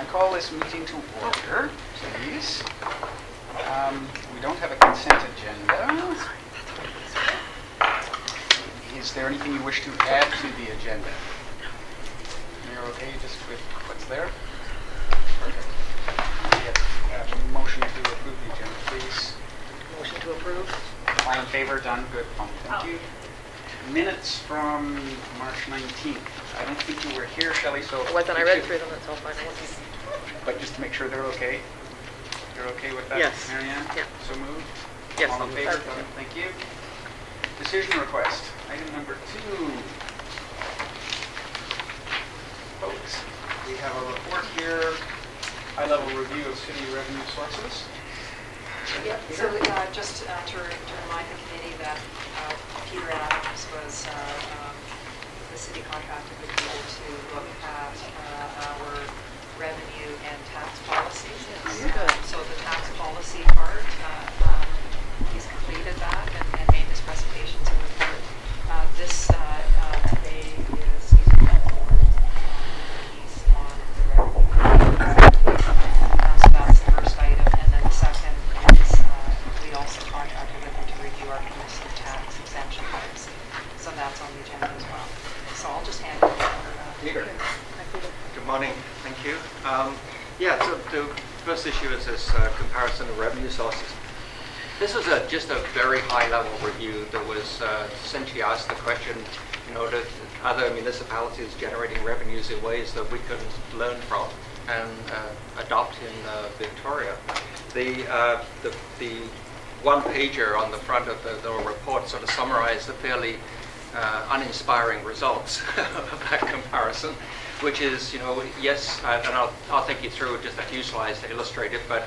I call this meeting to order, please. We don't have a consent agenda. Is there anything you wish to add to the agenda? You're okay just with what's there? Perfect. Yes, motion to approve the agenda, please. Motion to approve. All in favor? Done. Good. Thank you. Minutes from March 19th. I don't think you were here, Shelley, so... I wasn't. I read through them. That's all fine. But just to make sure they're okay. You're okay with that, Yes. Marianne? Yeah. So moved? Yes. All in favor? Done. Thank you. Decision request. Item number 2. Folks, we have a report here. High-level review of city revenue sources. Yeah, so just to remind the committee that Peter Adams was the city contracted with Peter to look at our revenue and tax policies. So the tax policy part, he's completed that and made this presentation to the board. This today is using the board piece on the revenue. So that's the first item, and then the second is we also contracted with him to review our municipal tax exemption policy. So that's on the agenda as well. So I'll just hand it over to Peter. Good morning. Thank you. Yeah, so the first issue is this comparison of revenue sources. This was just a very high-level review that was essentially asked the question, that other municipalities generating revenues in ways that we could learn from and adopt in Victoria. The one-pager on the front of the report sort of summarized the fairly uninspiring results of that comparison, which is, yes, and I'll take you through just a few slides to illustrate it, but,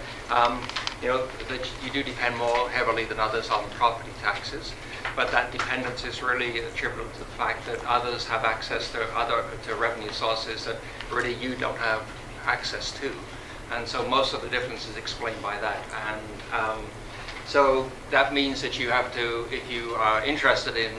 that you do depend more heavily than others on property taxes, but that dependence is really attributable to the fact that others have access to revenue sources that really you don't have access to. And so most of the difference is explained by that. And so that means that you have to, if you are interested in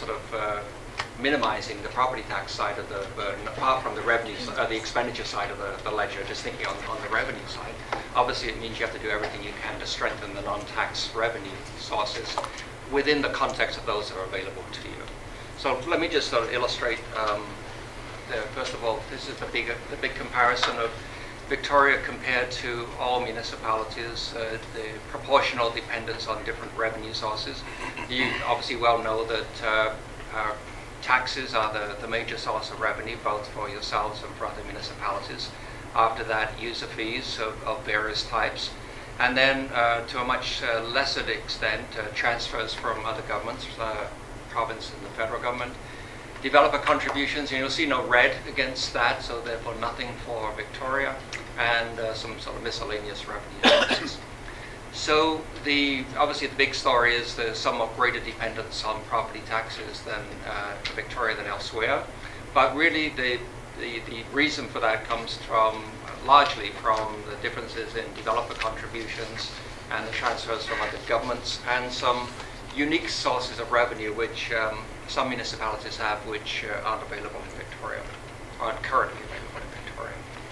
minimizing the property tax side of the burden, apart from the revenue, the expenditure side of the ledger, just thinking on the revenue side, obviously it means you have to do everything you can to strengthen the non-tax revenue sources within the context of those that are available to you. So let me just sort of illustrate, first of all, this is the big comparison of Victoria compared to all municipalities, the proportional dependence on different revenue sources. You obviously well know that taxes are the major source of revenue, both for yourselves and for other municipalities. After that, user fees of various types. And then, to a much lesser extent, transfers from other governments, province and the federal government. Developer contributions, and you'll see no red against that, so therefore nothing for Victoria, and some sort of miscellaneous revenue sources. So obviously the big story is the somewhat greater dependence on property taxes than Victoria than elsewhere, but really the reason for that comes largely from the differences in developer contributions and the transfers from other governments and some unique sources of revenue which some municipalities have which aren't available in Victoria, aren't currently available in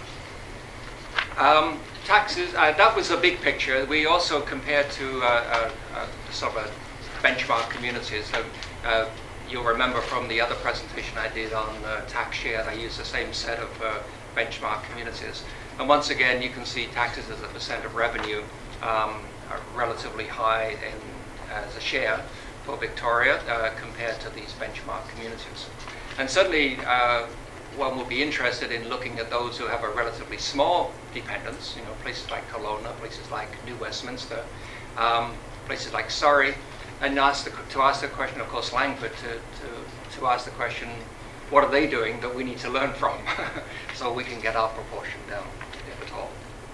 Victoria. Taxes, that was a big picture. We also compared to sort of benchmark communities. You'll remember from the other presentation I did on tax share, I used the same set of benchmark communities. And once again, you can see taxes as a percent of revenue are relatively high as a share for Victoria compared to these benchmark communities. And certainly one will be interested in looking at those who have a relatively small dependence, places like Kelowna, places like New Westminster, places like Surrey, and to ask the question, of course, Langford, to ask the question, what are they doing that we need to learn from so we can get our proportion down, if at all.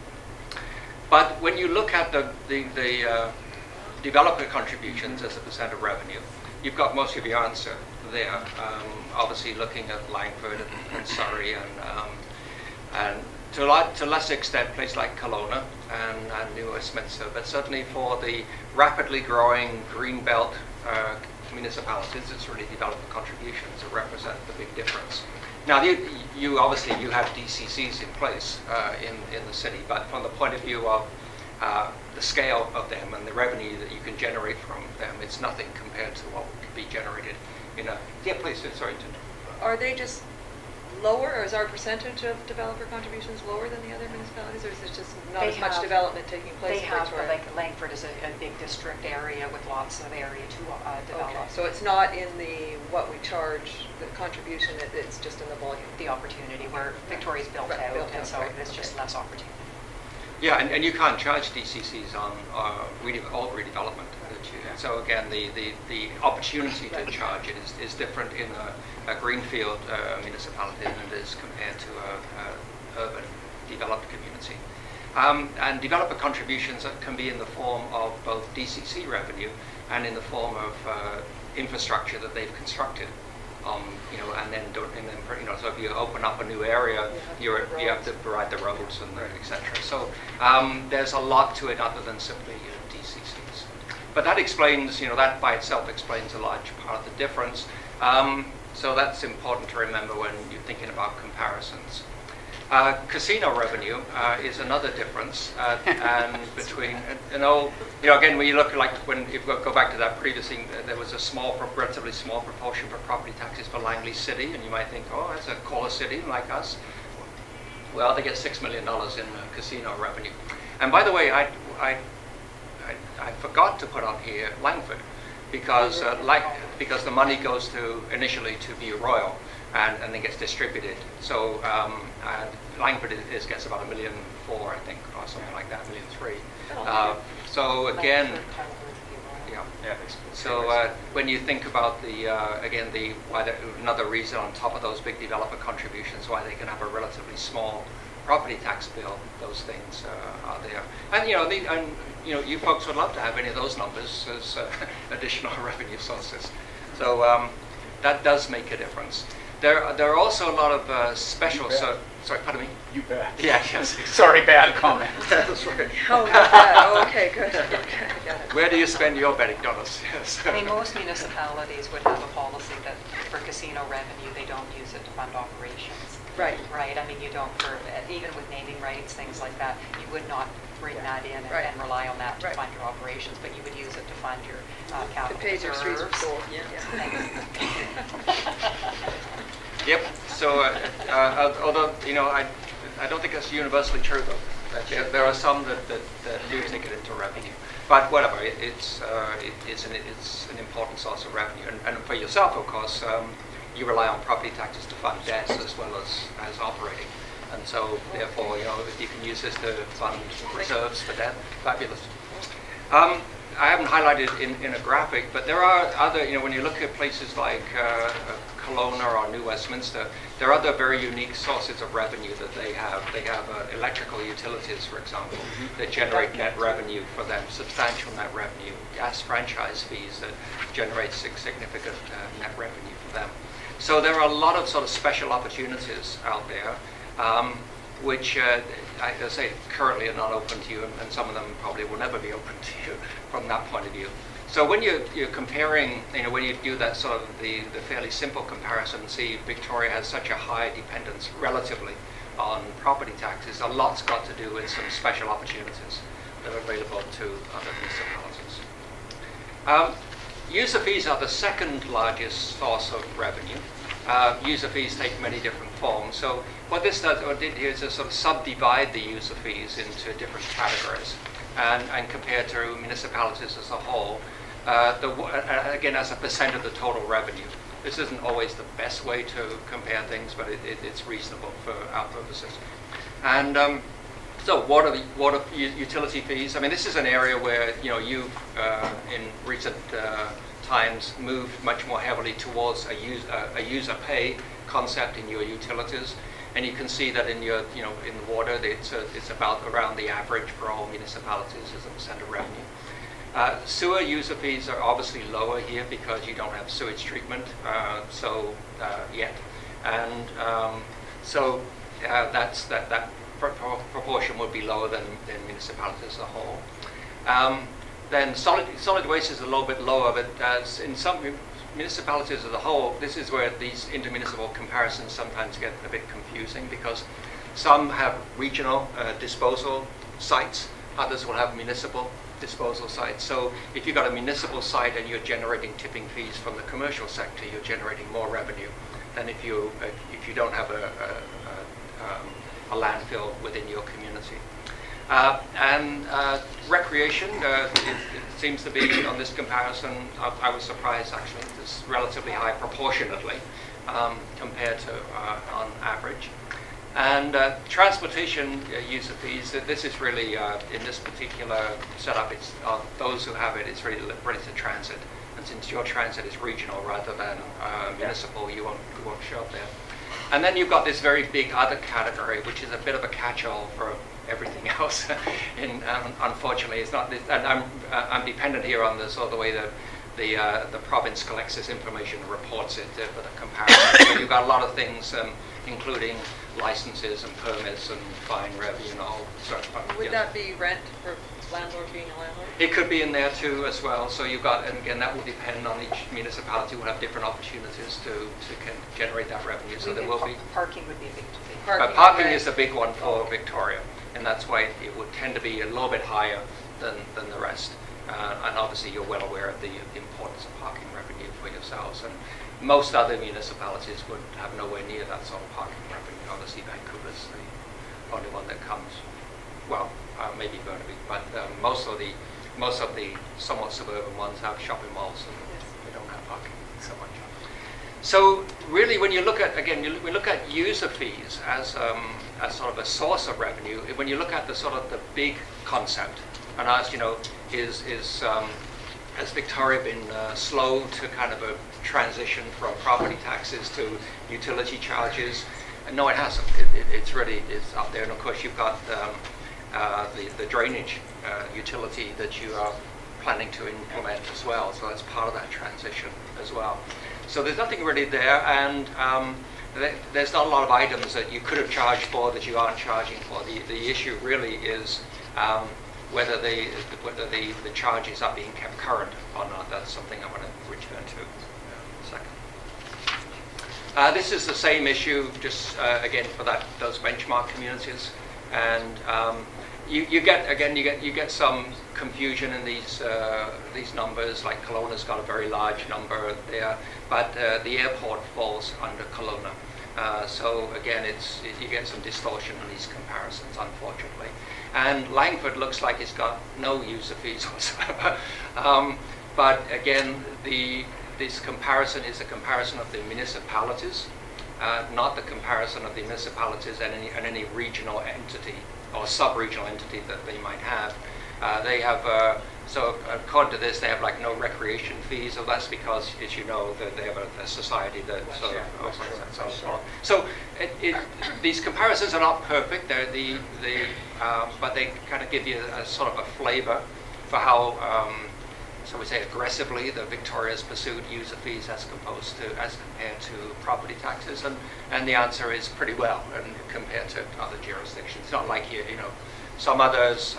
But when you look at the developer contributions as a percent of revenue, you've got most of your answer there. Obviously looking at Langford and Surrey and to a lesser extent places like Kelowna and New Westminster, but certainly for the rapidly growing Greenbelt municipalities, it's really developer contributions that represent the big difference. Now, you obviously you have DCCs in place in the city, but from the point of view of the scale of them and the revenue that you can generate from them, it's nothing compared to what could be generated in a. Yeah, please. Sorry. Are they just lower, or is our percentage of developer contributions lower than the other municipalities, or is it just not They as much have- development taking place They in have, Victoria? like Langford is a big district area with lots of area to develop. Okay, so it's not in the, what we charge, the contribution, it's just in the volume? The opportunity where Victoria's built Right, out, built and out, so right, there's just okay. less opportunity. Yeah, and you can't charge DCCs on all redevelopment. So again, the opportunity to charge it is different in a greenfield municipality than it is compared to a urban developed community. And developer contributions can be in the form of both DCC revenue and in the form of infrastructure that they've constructed. And then so if you open up a new area, you have to provide the roads and etc. So there's a lot to it other than simply DCCs. But that explains, that by itself explains a large part of the difference. So that's important to remember when you're thinking about comparisons. Casino revenue is another difference, and between again, when you look if you go back to that previous thing, there was a relatively small proportion for property taxes for Langley City, and you might think, oh, that's a caller city like us. Well, they get $6 million in casino revenue. And by the way, I forgot to put on here Langford, because because the money goes initially to View Royal. And then gets distributed. So Langford gets about $1.4 million, I think, or something like that, $1.3 million. So again, yeah. So when you think about another reason on top of those big developer contributions why they can have a relatively small property tax bill, those things are there. And you folks would love to have any of those numbers as additional revenue sources. So that does make a difference. There are also a lot of special. Sorry, pardon me. You bet. Yeah, yes. Sorry, bad comment. That's right. Oh, yeah. Okay, good. Okay, got it. Where do you spend your betting dollars? Yes. I mean, most municipalities would have a policy that for casino revenue, they don't use it to fund operations. Right. Right, I mean, you don't, even with naming rights, things like that, you would not bring that in Right. and rely on that to Right. fund your operations, but you would use it to fund your capital To pay your streets reserves. for school. Yep. So, although I don't think that's universally true though. There are some that do take it into revenue, but whatever. It's an important source of revenue, and for yourself, of course, you rely on property taxes to fund debts as well as operating, and so therefore, if you can use this to fund reserves for debt, fabulous. I haven't highlighted in a graphic, but there are other, when you look at places like Kelowna or New Westminster, there are other very unique sources of revenue that they have. They have electrical utilities, for example, that generate net revenue for them, substantial net revenue, gas franchise fees that generate significant net revenue for them. So there are a lot of sort of special opportunities out there, which I say currently are not open to you, and some of them probably will never be open to you from that point of view. So when you're comparing, when you do that sort of the fairly simple comparison, see Victoria has such a high dependence relatively on property taxes, a lot's got to do with some special opportunities that are available to other municipalities. User fees are the second largest source of revenue. User fees take many different forms. So what this does, or did here, is to sort of subdivide the user fees into different categories, and compared to municipalities as a whole, again as a percent of the total revenue. This isn't always the best way to compare things, but it's reasonable for our purposes. And so water utility fees. I mean, this is an area where you've in recent times moved much more heavily towards a user pay concept in your utilities, and you can see that in your in water it's about around the average for all municipalities as a percent of revenue. Sewer user fees are obviously lower here because you don't have sewage treatment yet, and so that proportion would be lower than municipalities as a whole. Then solid waste is a little bit lower, but in some municipalities as a whole, this is where these intermunicipal comparisons sometimes get a bit confusing, because some have regional disposal sites, others will have municipal disposal sites. So if you've got a municipal site and you're generating tipping fees from the commercial sector, you're generating more revenue than if you don't have a landfill within your community. And recreation, it seems to be on this comparison, I was surprised actually, it's relatively high proportionately compared to on average. And transportation user fees, this is really, in this particular setup, it's those who have it, it's really related to transit. And since your transit is regional rather than municipal, you won't show up there. And then you've got this very big other category, which is a bit of a catch-all for everything else. Unfortunately, it's not. And I'm dependent here on the sort of the way that the province collects this information and reports it for the comparison. So you've got a lot of things, including licenses and permits and fine revenue and all sorts of. Would that be rent for landlord being a landlord? It could be in there too as well. So you've got, and again, that will depend on each municipality. Will have different opportunities to generate that revenue. So there will be. Parking would be a big thing. Parking is the big one for Victoria, and that's why it would tend to be a little bit higher than the rest. And obviously, you're well aware of the importance of parking revenue for yourselves. And most other municipalities would have nowhere near that sort of parking revenue. Obviously, Vancouver's the only one that comes. Well, maybe Burnaby, but most of the somewhat suburban ones have shopping malls, and they don't have parking so much. So really, when you look at, again, we look at user fees as sort of a source of revenue. When you look at the sort of the big concept, and ask, has Victoria been slow to kind of a transition from property taxes to utility charges? And no, it hasn't. It's up there, and of course you've got the drainage utility that you are planning to implement as well. So that's part of that transition as well. So there's nothing really there, and there's not a lot of items that you could have charged for that you aren't charging for. The issue really is whether the charges are being kept current or not. That's something I want to return to in a second. This is the same issue, just again for those benchmark communities, and you get some confusion in these numbers. Like Kelowna's got a very large number there, but the airport falls under Kelowna. So again, you get some distortion in these comparisons, unfortunately. And Langford looks like it's got no user fees whatsoever. But again, this comparison is a comparison of the municipalities, not the comparison of the municipalities and any regional entity or sub-regional entity that they might have. They have, so according to this, they have like no recreation fees. So that's because, as you know, that they have a society that sort of operates that sort of. So these comparisons are not perfect. They're but they kind of give you a sort of a flavor for how, so we say aggressively, the Victoria's pursued user fees as compared to property taxes, and the answer is pretty well, and compared to other jurisdictions. It's not like some others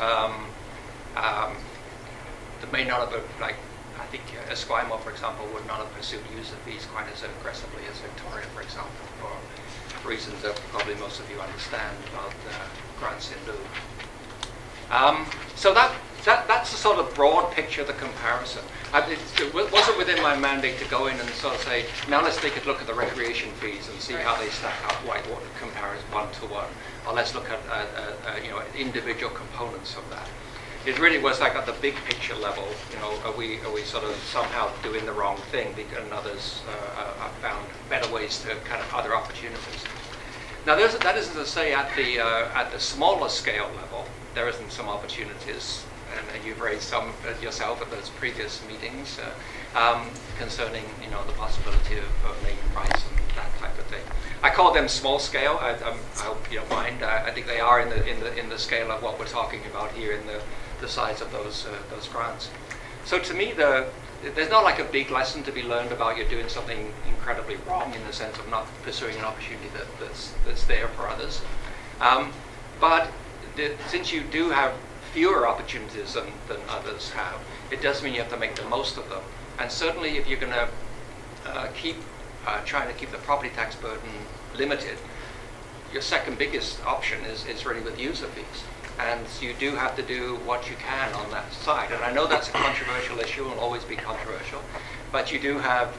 that may not have, like I think Esquimalt, for example, would not have pursued user fees quite as aggressively as Victoria, for example, for reasons that probably most of you understand about grants in lieu. So that's the sort of broad picture of the comparison. It wasn't within my mandate to go in and sort of say, now let's take a look at the recreation fees and see how they stack up, what compares one to one, or let's look at individual components of that. It really was like at the big picture level. Are we sort of somehow doing the wrong thing, and others have found better ways to kind of other opportunities. Now that isn't to say at the smaller scale level there isn't some opportunities, and you've raised some yourself at those previous meetings concerning the possibility of naming rights and that type of thing. I call them small scale. I hope you don't mind. I think they are in the scale of what we're talking about here in the size of those grants. So to me, there's not like a big lesson to be learned about you're doing something incredibly wrong in the sense of not pursuing an opportunity that's there for others. But since you do have fewer opportunities than others have, it does mean you have to make the most of them. And certainly if you're going to trying to keep the property tax burden limited, your second biggest option is really with user fees. And you do have to do what you can on that side. And I know that's a controversial issue and will always be controversial, but you do have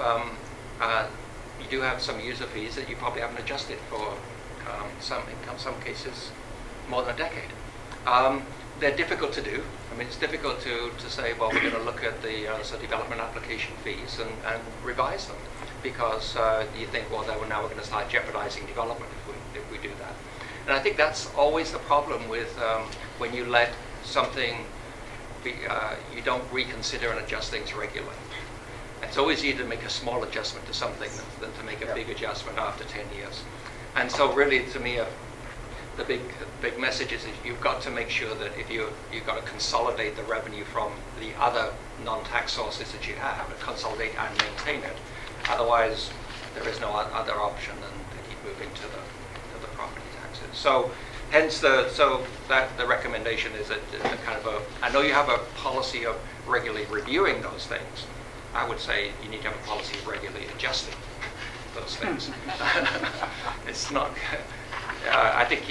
some user fees that you probably haven't adjusted for in some cases more than a decade. They're difficult to do. I mean, it's difficult to say, well, we're going to look at the development application fees and revise them, because you think, well, now we're going to start jeopardizing development if we do that. And I think that's always the problem with when you let something be, you don't reconsider and adjust things regularly. It's always easier to make a small adjustment to something than to make a big adjustment after 10 years. And so really, to me, the big message is that you've got to make sure that if you've got to consolidate the revenue from the other non-tax sources that you have, and consolidate and maintain it. Otherwise, there is no other option than to keep moving to the property taxes. So, hence the recommendation is that I know you have a policy of regularly reviewing those things. I would say you need to have a policy of regularly adjusting those things. It's not. I think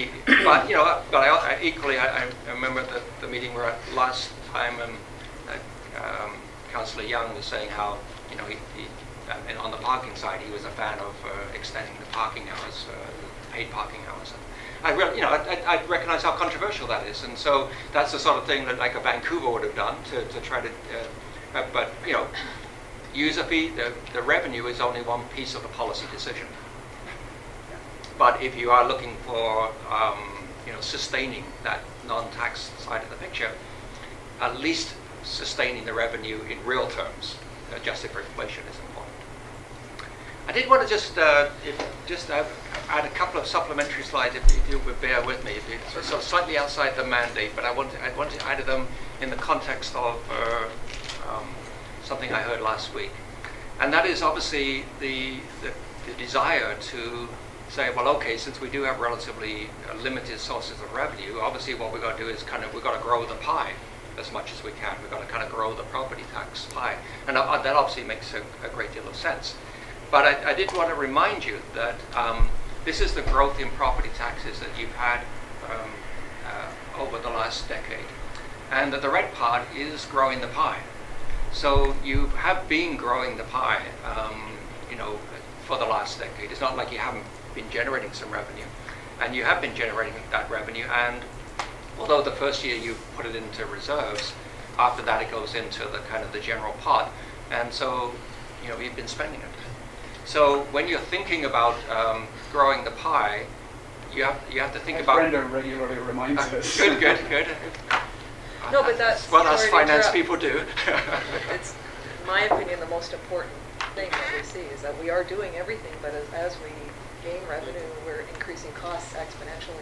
equally, I remember the meeting we were at last time, Councillor Young was saying how, and on the parking side, he was a fan of extending the parking hours, paid parking hours. I recognize how controversial that is, and so that's the sort of thing that like a Vancouver would have done to try to, but user fee, the revenue is only one piece of the policy decision. But if you are looking for, sustaining that non-tax side of the picture, at least sustaining the revenue in real terms, adjusted for inflation, is important. I did want to just add a couple of supplementary slides, if you would bear with me. So slightly outside the mandate, but I want to add them in the context of something I heard last week, and that is obviously the desire to say, well, okay, since we do have relatively limited sources of revenue, obviously what we've got to do is we've got to grow the pie as much as we can. We've got to kind of grow the property tax pie. And that obviously makes a great deal of sense. But I did want to remind you that this is the growth in property taxes that you've had over the last decade. And that the red part is growing the pie. So you have been growing the pie, for the last decade. It's not like you haven't been generating some revenue, and you have been generating that revenue. And although the first year you put it into reserves, after that it goes into the general pot, and so you've been spending it. So when you're thinking about growing the pie, you have to think about. Brenda regularly reminds us. Good. No, but that's what us finance people do. It's, in my opinion, the most important thing that we see is that we are doing everything, but as we gain revenue, we're increasing costs exponentially.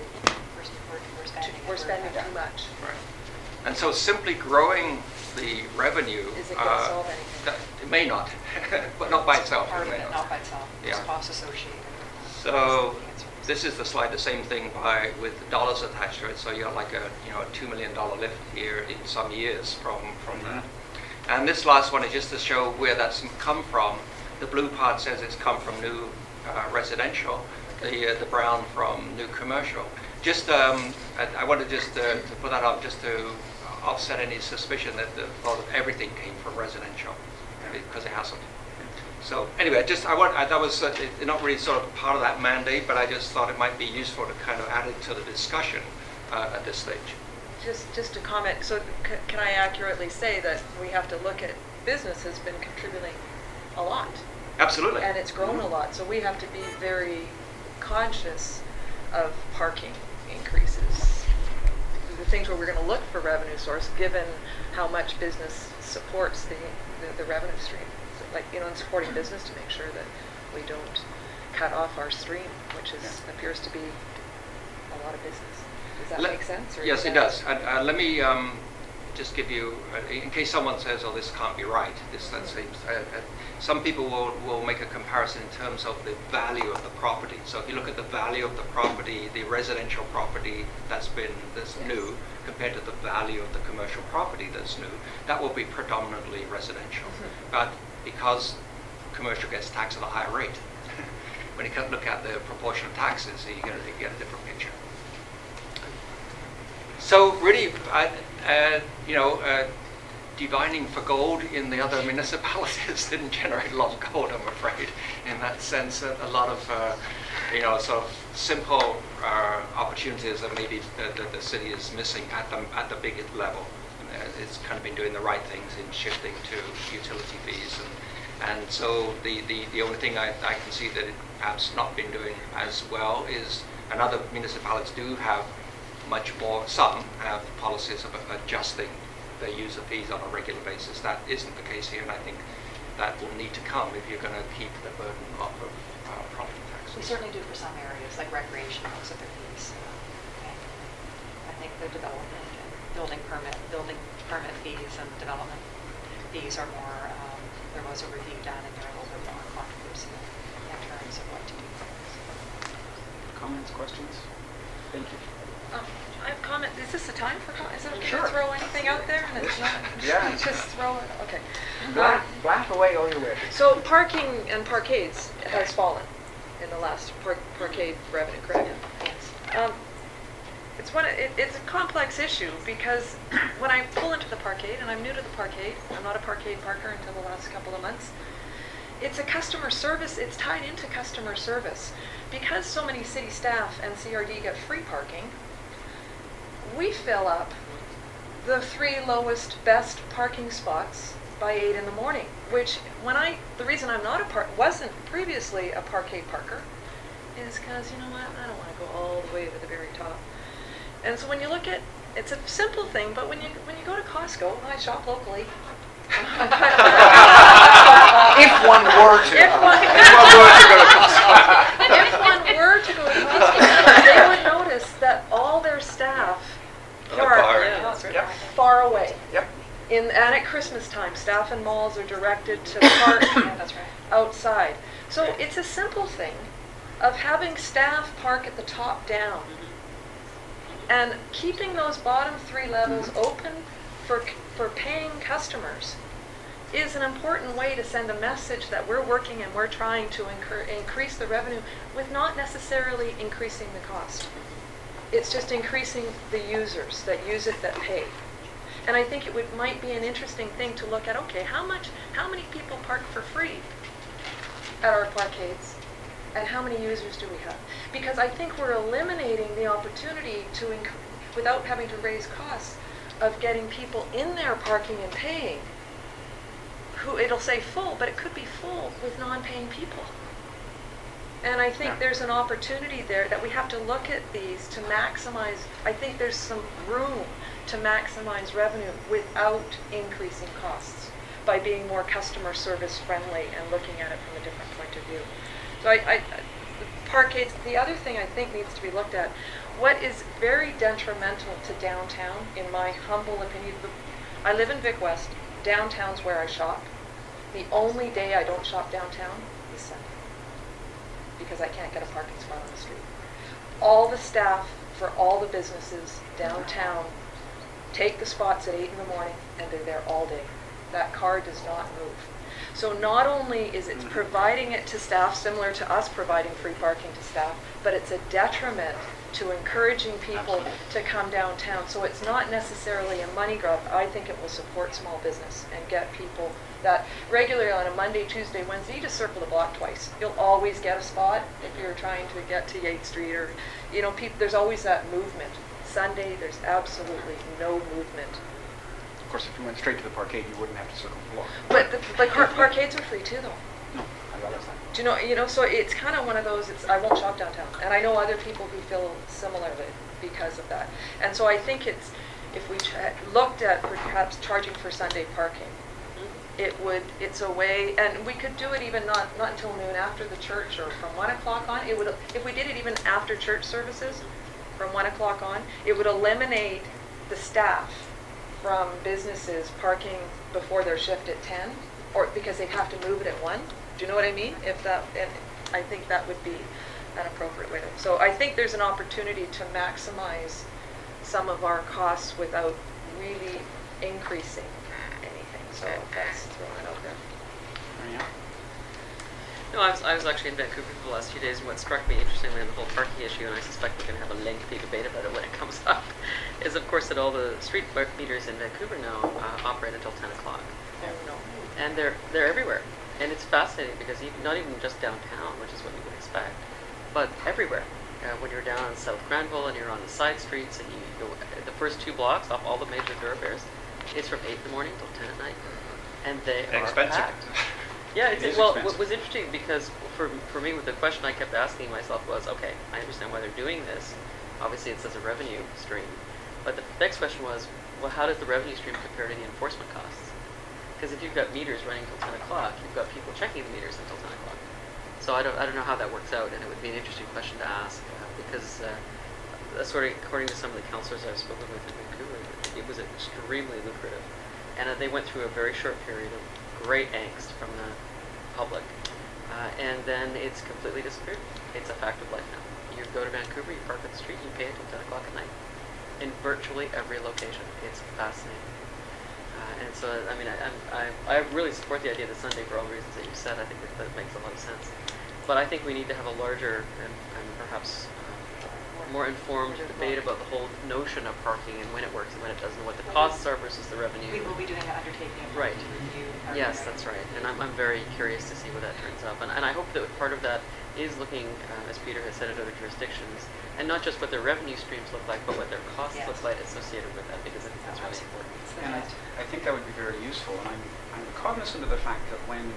We're spending too much. Right. And so simply growing the revenue, is it going to solve anything? It may not, but not by itself. Part of it, not by itself. There's Yeah. costs associated. So this is the slide, the same thing with dollars attached to it. So you're like a $2 million lift here in some years from that. And this last one is just to show where that's come from. The blue part says it's come from new residential. The brown from new commercial. Just I wanted just to put that up just to offset any suspicion that everything came from residential, because it hasn't. So anyway, that was not really sort of part of that mandate, but I just thought it might be useful to kind of add it to the discussion at this stage. Just to comment, so can I accurately say that we have to look at business has been contributing a lot? Absolutely. And it's grown a lot, so we have to be very conscious of parking increases. The things where we're going to look for revenue source, given how much business supports the revenue stream. So like, in supporting business to make sure that we don't cut off our stream, which appears to be a lot of business. Does that make sense? Or yes, it does. Let me just give you, in case someone says, "Oh, this can't be right." That seems. Some people will make a comparison in terms of the value of the property. So if you look at the value of the property, the residential property that's new, compared to the value of the commercial property that's new, that will be predominantly residential. But because commercial gets taxed at a higher rate. When you look at the proportion of taxes, you're going to get a different picture. So really, divining for gold in the other municipalities didn't generate a lot of gold, I'm afraid. In that sense, a lot of sort of simple opportunities that maybe the city is missing at the big level. It's kind of been doing the right things in shifting to utility fees, and so the only thing I can see that it perhaps not been doing as well is, and other municipalities do have much more, some have policies of adjusting their user fees on a regular basis. That isn't the case here, and I think that will need to come if you're going to keep the burden off of property taxes. We certainly do for some areas, like recreation, most of their fees. Okay. I think the development and building permit fees and development fees are more, there was a review done and they're a little bit more controversial in terms of what to do. Comments, questions? Thank you. I have a comment. Is this the time for comments? Is it okay Sure. to throw anything out there? And it's not, Yeah. just throw it. Okay. Blast away all your wishes. So parking and parkades has fallen in the last parkade revenue, correct? Yes. It's a complex issue because when I pull into the parkade, and I'm new to the parkade, I'm not a parkade parker until the last couple of months, it's a customer service, it's tied into customer service. Because so many city staff and CRD get free parking, we fill up the 3 lowest best parking spots by 8 in the morning, which the reason I'm not wasn't previously a parkade parker is because, you know what, I don't want to go all the way to the very top. And so when you look at, it's a simple thing, but when you go to Costco, I shop locally. If one were to. If one were to go to Costco, they would notice that all their staff park Yep. far away. Yep. And at Christmas time, staff in malls are directed to park Yeah, that's right. outside. So it's a simple thing of having staff park at the top down and keeping those bottom 3 levels open for paying customers is an important way to send a message that we're working and we're trying to increase the revenue with not necessarily increasing the cost. It's just increasing the users that use it, that pay. And I think might be an interesting thing to look at, okay, how many people park for free at our parkades? And how many users do we have? Because I think we're eliminating the opportunity to, without having to raise costs, of getting people in there parking and paying. Who it'll say full, but it could be full with non-paying people. And I think there's an opportunity there that we have to look at these to maximize. I think there's some room to maximize revenue without increasing costs by being more customer service friendly and looking at it from a different point of view. So parkades, the other thing I think needs to be looked at, what is very detrimental to downtown, in my humble opinion, I live in Vic West, downtown's where I shop. The only day I don't shop downtown is Sunday, because I can't get a parking spot on the street. All the staff for all the businesses downtown take the spots at 8 in the morning and they're there all day. That car does not move. So not only is it providing it to staff, similar to us providing free parking to staff, but it's a detriment to encouraging people to come downtown. So it's not necessarily a money grab. I think it will support small business and get people that regularly on a Monday, Tuesday, Wednesday, you just circle the block twice. You'll always get a spot if you're trying to get to Yates Street, or, you know, there's always that movement. Sunday, there's absolutely no movement. Of course, if you went straight to the parkade, you wouldn't have to circle the block. But the parkades are free too, though. No, I realize that. Do you know, so it's kind of one of those, I won't shop downtown. And I know other people who feel similarly because of that. And so I think if we looked at perhaps charging for Sunday parking, it's a way, and we could do it even not until noon after the church, or from 1 o'clock on. If we did it even after church services, from 1 o'clock on, it would eliminate the staff from businesses parking before their shift at 10, or because they'd have to move it at 1. Do you know what I mean? And I think that would be an appropriate way to. So I think there's an opportunity to maximize some of our costs without really increasing anything. So that's throwing it out there. No, I was actually in Vancouver for the last few days, and what struck me interestingly on the whole parking issue, and I suspect we're going to have a lengthy debate about it when it comes up, is of course that all the street meters in Vancouver now operate until 10 o'clock. And they're everywhere. And it's fascinating because not even just downtown, which is what you would expect, but everywhere. When you're down on South Granville and you're on the side streets and you go the first 2 blocks off all the major thoroughfares, it's from 8 in the morning till 10 at night. And they are expensive. packed. Yeah, It is well, expensive. what was interesting because for me, the question I kept asking myself was, okay, I understand why they're doing this. Obviously, it's as a revenue stream. But the next question was, well, how does the revenue stream compare to the enforcement costs? Because if you've got meters running until 10 o'clock, you've got people checking the meters until 10 o'clock. So I don't know how that works out, and it would be an interesting question to ask because sort of according to some of the councillors I've spoken with in Vancouver, it was extremely lucrative. And they went through a very short period of great angst from the public. And then it's completely disappeared. It's a fact of life now. You go to Vancouver, you park at the street, you pay until 10 o'clock at night. In virtually every location. It's fascinating. And so, I mean, I really support the idea of the Sunday for all the reasons that you said. I think that makes a lot of sense. But I think we need to have a larger and perhaps more informed debate about the whole notion of parking and when it works and when it doesn't, what the costs are versus the revenue. We will be doing an undertaking Right. to review. our Yes, revenue. that's right. And I'm very curious to see where that turns up. And I hope that part of that is looking, as Peter has said, at other jurisdictions, and not just what their revenue streams look like, but what their costs Yes. look like associated with that, because I think that's really important. It's the And net. I think that would be very useful, and I'm cognizant of the fact that when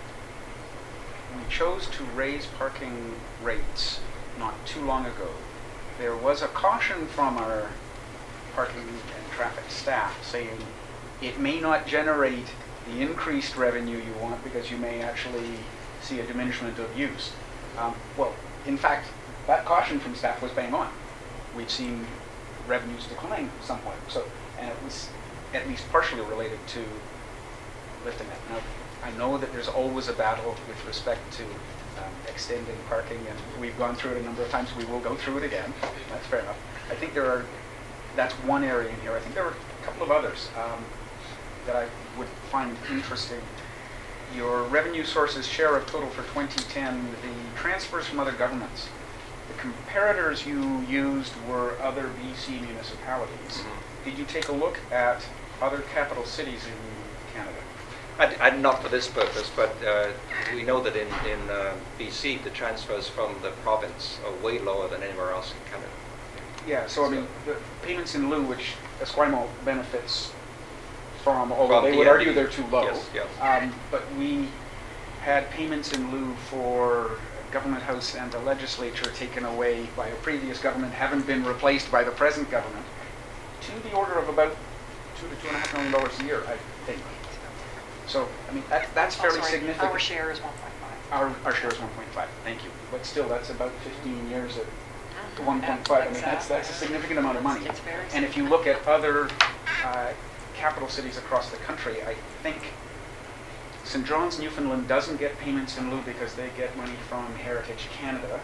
we chose to raise parking rates not too long ago, there was a caution from our parking and traffic staff saying it may not generate the increased revenue you want because you may actually see a diminishment of use. Well, in fact, that caution from staff was bang on. We've seen revenues decline somewhat, and it was at least partially related to lifting it. Now, I know that there's always a battle with respect to extending parking, and we've gone through it a number of times. We will go through it again. That's fair enough. I think that's one area in here. I think there are a couple of others that I would find interesting. Your revenue sources share of total for 2010, the transfers from other governments. The comparators you used were other BC municipalities. Mm-hmm. Did you take a look at other capital cities in Canada? Not for this purpose, but we know that in BC, the transfers from the province are way lower than anywhere else in Canada. Yeah, so I mean, the payments in lieu, which Esquimalt benefits from, although From they would PNB. argue they're too low. Yes. But we had payments in lieu for Government House and the legislature taken away by a previous government, haven't been replaced by the present government, to the order of about $2 to $2.5 million a year, I think. So, I mean, that's fairly significant. Our share is 1.5. Our share is 1.5, thank you. But still, that's about 15 years at 1.5. I mean, that's a significant amount of money. It's very And if you look at other capital cities across the country, I think St. John's, Newfoundland doesn't get payments in lieu because they get money from Heritage Canada.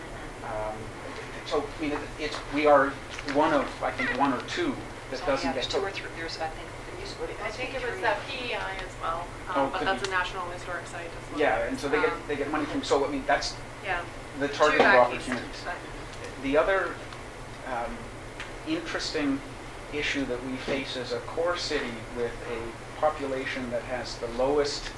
So, I mean, we are one of, I think, one or two that doesn't There's get. 2 or 3. There's, I think, there used to be. I think it was PEI as well, Oh, but could that's be. a National Historic Site as well. Yeah, and so they get money from. So, I mean, that's Yeah. the targeted Back east, opportunities. but- The other interesting issue that we face as a core city with a population that has the lowest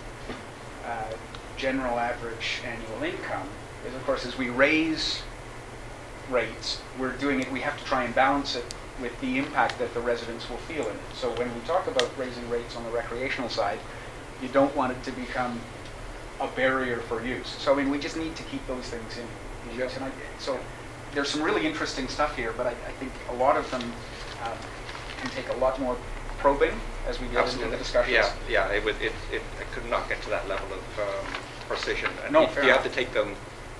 general average annual income is, of course, as we raise rates, we're doing it, we have to try and balance it with the impact that the residents will feel in it. So when we talk about raising rates on the recreational side, you don't want it to become a barrier for use. So I mean, we just need to keep those things in use. And so there's some really interesting stuff here, but I think a lot of them can take a lot more probing as we get into the discussions. Yeah. It could not get to that level of precision. And No, you fair have enough. to take them,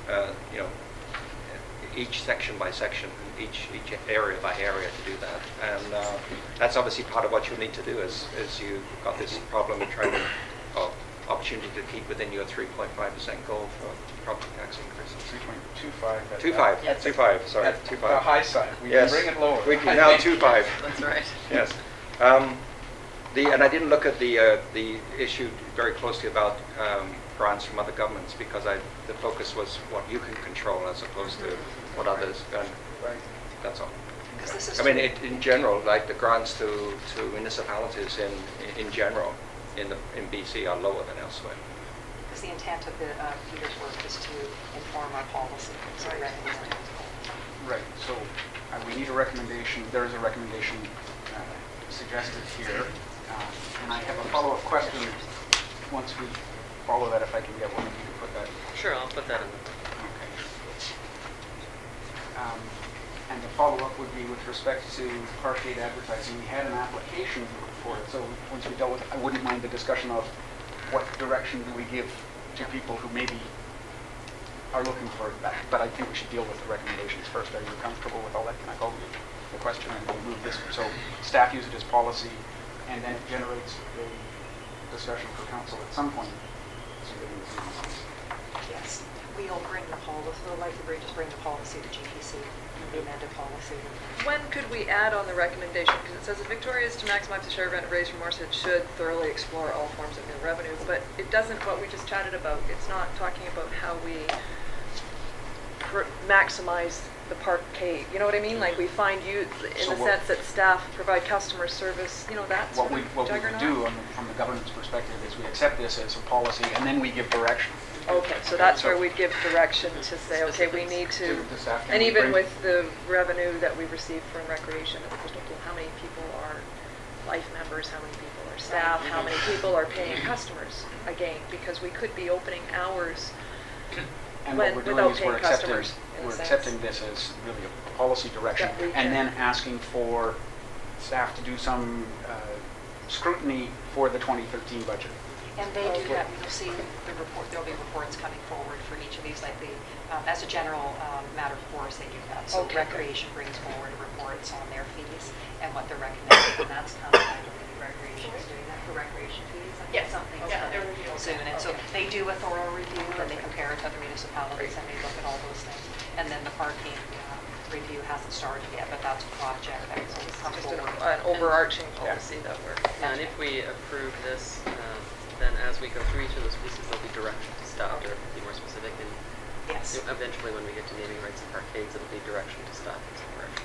each section by section, each area by area to do that. And that's obviously part of what you need to do as you've got this problem of trying to, opportunity to keep within your 3.5% goal for property tax increases. 3.25. 2.5, sorry, At 2.5. the high side. We can bring it lower. We can now 2.5. That's right. Yes. And I didn't look at the issue very closely about grants from other governments because the focus was what you can control as opposed to what others can. Right. That's all. 'Cause this is I mean, in general, like the grants to municipalities in general in BC are lower than elsewhere. Because the intent of Peter's work is to inform our policy, so revenue and Right, so we need a recommendation, there is a recommendation suggested here. And I have a follow-up question once we follow that, if I can get one of you to put that. Sure, I'll put that in. Okay. And the follow-up would be with respect to parkade advertising. We had an application for it, so once we dealt with it, I wouldn't mind the discussion of what direction do we give to people who maybe are looking for that. But I think we should deal with the recommendations first. Are you comfortable with all that? Can I call the question and we'll move this? So staff use it as policy, and then it generates a discussion for council at some point. yes, we'll bring the policy, we'll likely just bring the policy to GPC, the amended policy. When could we add on the recommendation? Because it says if Victoria is to maximize the share of rent raised from Morse, it should thoroughly explore all forms of new revenue. But it doesn't, what we just chatted about, it's not talking about how we maximize the parkade. You know what I mean? Like we find you in So the sense that staff provide customer service, you know, that's What we would juggernaut. do from the governance perspective is we accept this as a policy and then we give direction. Okay, so that's where we'd give direction to say, okay, we need to, To the staff, can and we even bring- with the revenue that we receive from recreation at the Crystal Pool, how many people are life members, how many people are staff, how many people are paying customers, again, because we could be opening hours And what when- we're doing without is paying we're accepting, customers, in a we're sense. accepting this as really a policy direction That we and can- then asking for staff to do some scrutiny for the 2013 budget. And they do that, you'll see the report, there'll be reports coming forward for each of these, like the, as a general matter of course, they do that. So Okay. Recreation brings forward reports on their fees and what they're recommending, and that's coming, I believe Recreation is doing that for recreation fees. I think Yes. something's Yeah, they're coming reviewing soon, and so Okay. they do a thorough review, and they compare it to other municipalities, and they look at all those things. And then the parking review hasn't started yet, but that's a project that will come just forward. an overarching policy that we're. And if we approve this, then as we go through each of those pieces, there'll be direction to staff to be more specific. And Yes. eventually, when we get to naming rights and parkades, it'll be direction to staff and some direction.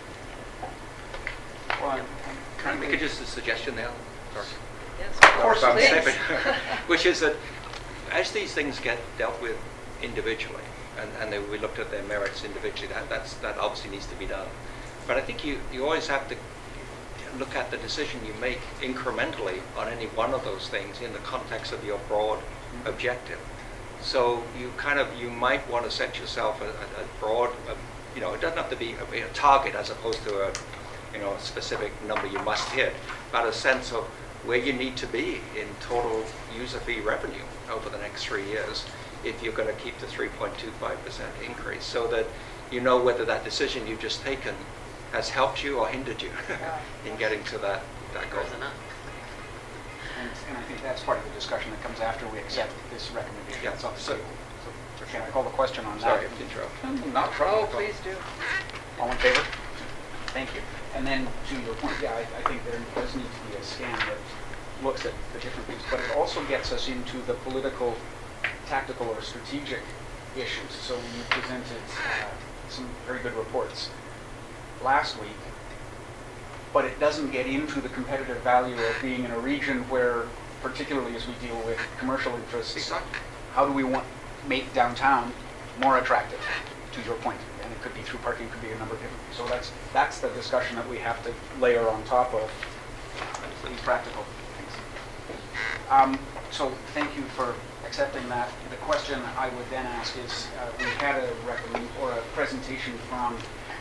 Well, Can I make it just a suggestion now? Sorry. Yes, Of course, About please. separate, which is that as these things get dealt with individually, and we looked at their merits individually, that obviously needs to be done. But I think you always have to look at the decision you make incrementally on any one of those things in the context of your broad objective. So you might want to set yourself a broad, it doesn't have to be a target as opposed to a specific number you must hit, but a sense of where you need to be in total user fee revenue over the next 3 years if you're going to keep the 3.25% increase, so that you know whether that decision you've just taken has helped you or hindered you in getting to that goal. Or is it not? And I think that's part of the discussion that comes after we accept this recommendation. Yeah. That's off the table. So can I call the question on that? Sorry to interrupt. Not trouble. Oh, please do. All in favor? Thank you. And then to your point, I think there does need to be a scan that looks at the different things, but it also gets us into the political, tactical, or strategic issues. So you presented some very good reports last week, but it doesn't get into the competitive value of being in a region where, particularly as we deal with commercial interests, Exactly. how do we make downtown more attractive, to your point? And it could be through parking, could be a number of different things. So that's the discussion that we have to layer on top of these practical things. So thank you for accepting that. The question I would then ask is, we had a presentation from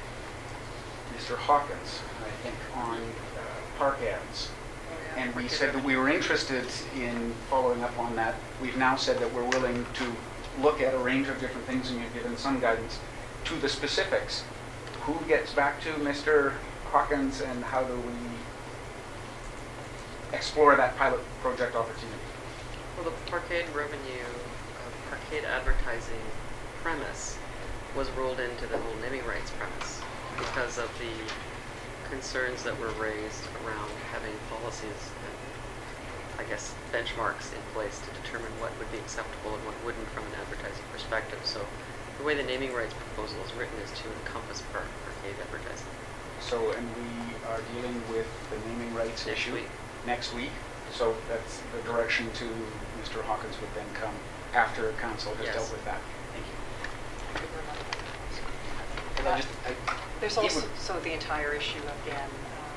Mr. Hawkins, I think, on park ads. And we said that we were interested in following up on that. We've now said that we're willing to look at a range of different things, and you've given some guidance to the specifics. Who gets back to Mr. Hawkins, and how do we explore that pilot project opportunity? Well, the parkade revenue, parkade advertising premise was rolled into the whole naming rights premise because of the concerns that were raised around having policies and I guess, benchmarks in place to determine what would be acceptable and what wouldn't from an advertising perspective. So the way the naming rights proposal is written is to encompass paid advertising. So, and we are dealing with the naming rights Next issue week. next week. So that's the direction to Mr. Hawkins would then come after council has Yes. dealt with that. Thank you. Good. And I just, There's it also would- so the entire issue of, again,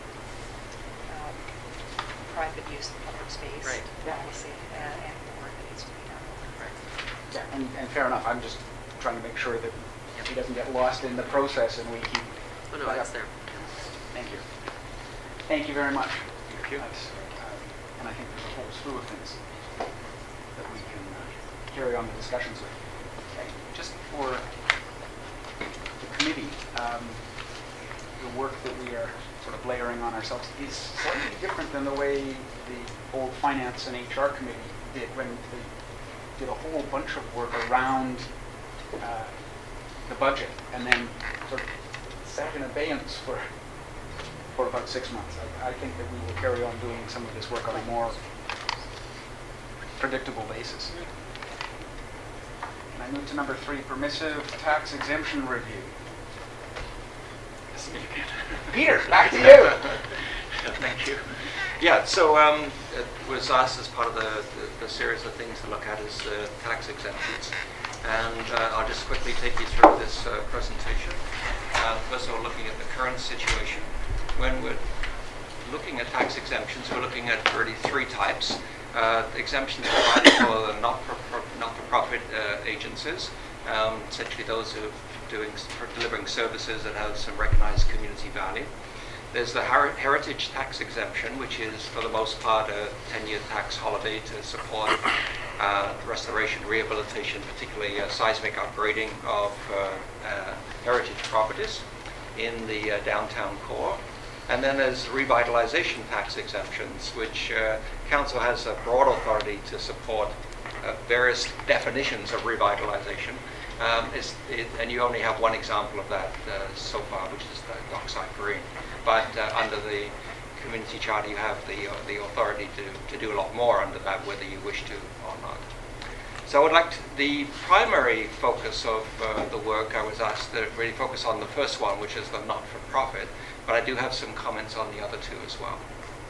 private use of public space. Right. Yeah. Obviously, and the work that needs to be done. Right. yeah, and fair enough. I'm just trying to make sure that he doesn't get lost in the process and we keep. Oh, no, that it's up. there. Thank you. Thank you very much. Thank you. And I think there's a whole slew of things that we can carry on the discussions with. Okay. Just for the committee, the work that we are sort of layering on ourselves is slightly different than the way the old finance and HR committee did when they did a whole bunch of work around the budget and then sort of sat in abeyance for about 6 months. I think that we will carry on doing some of this work on a more predictable basis. And I move to number 3, permissive tax exemption review. Peter, back to you. Thank you. Yeah, so it was asked as part of the series of things to look at is tax exemptions. And I'll just quickly take you through this presentation. First of all, looking at the current situation. When we're looking at tax exemptions, we're looking at really 3 types. Exemptions provided for the not-for-profit agencies, essentially those who are delivering services that have some recognized community value. There's the heritage tax exemption, which is for the most part a 10-year tax holiday to support restoration, rehabilitation, particularly seismic upgrading of heritage properties in the downtown core. And then there's revitalization tax exemptions, which council has a broad authority to support various definitions of revitalization. And you only have one example of that so far, which is the Dockside Green. But under the community charter, you have the authority to do a lot more under that, whether you wish to or not. So I would like the primary focus of the work I was asked to really focus on the first one, which is the not-for-profit, but I do have some comments on the other 2 as well.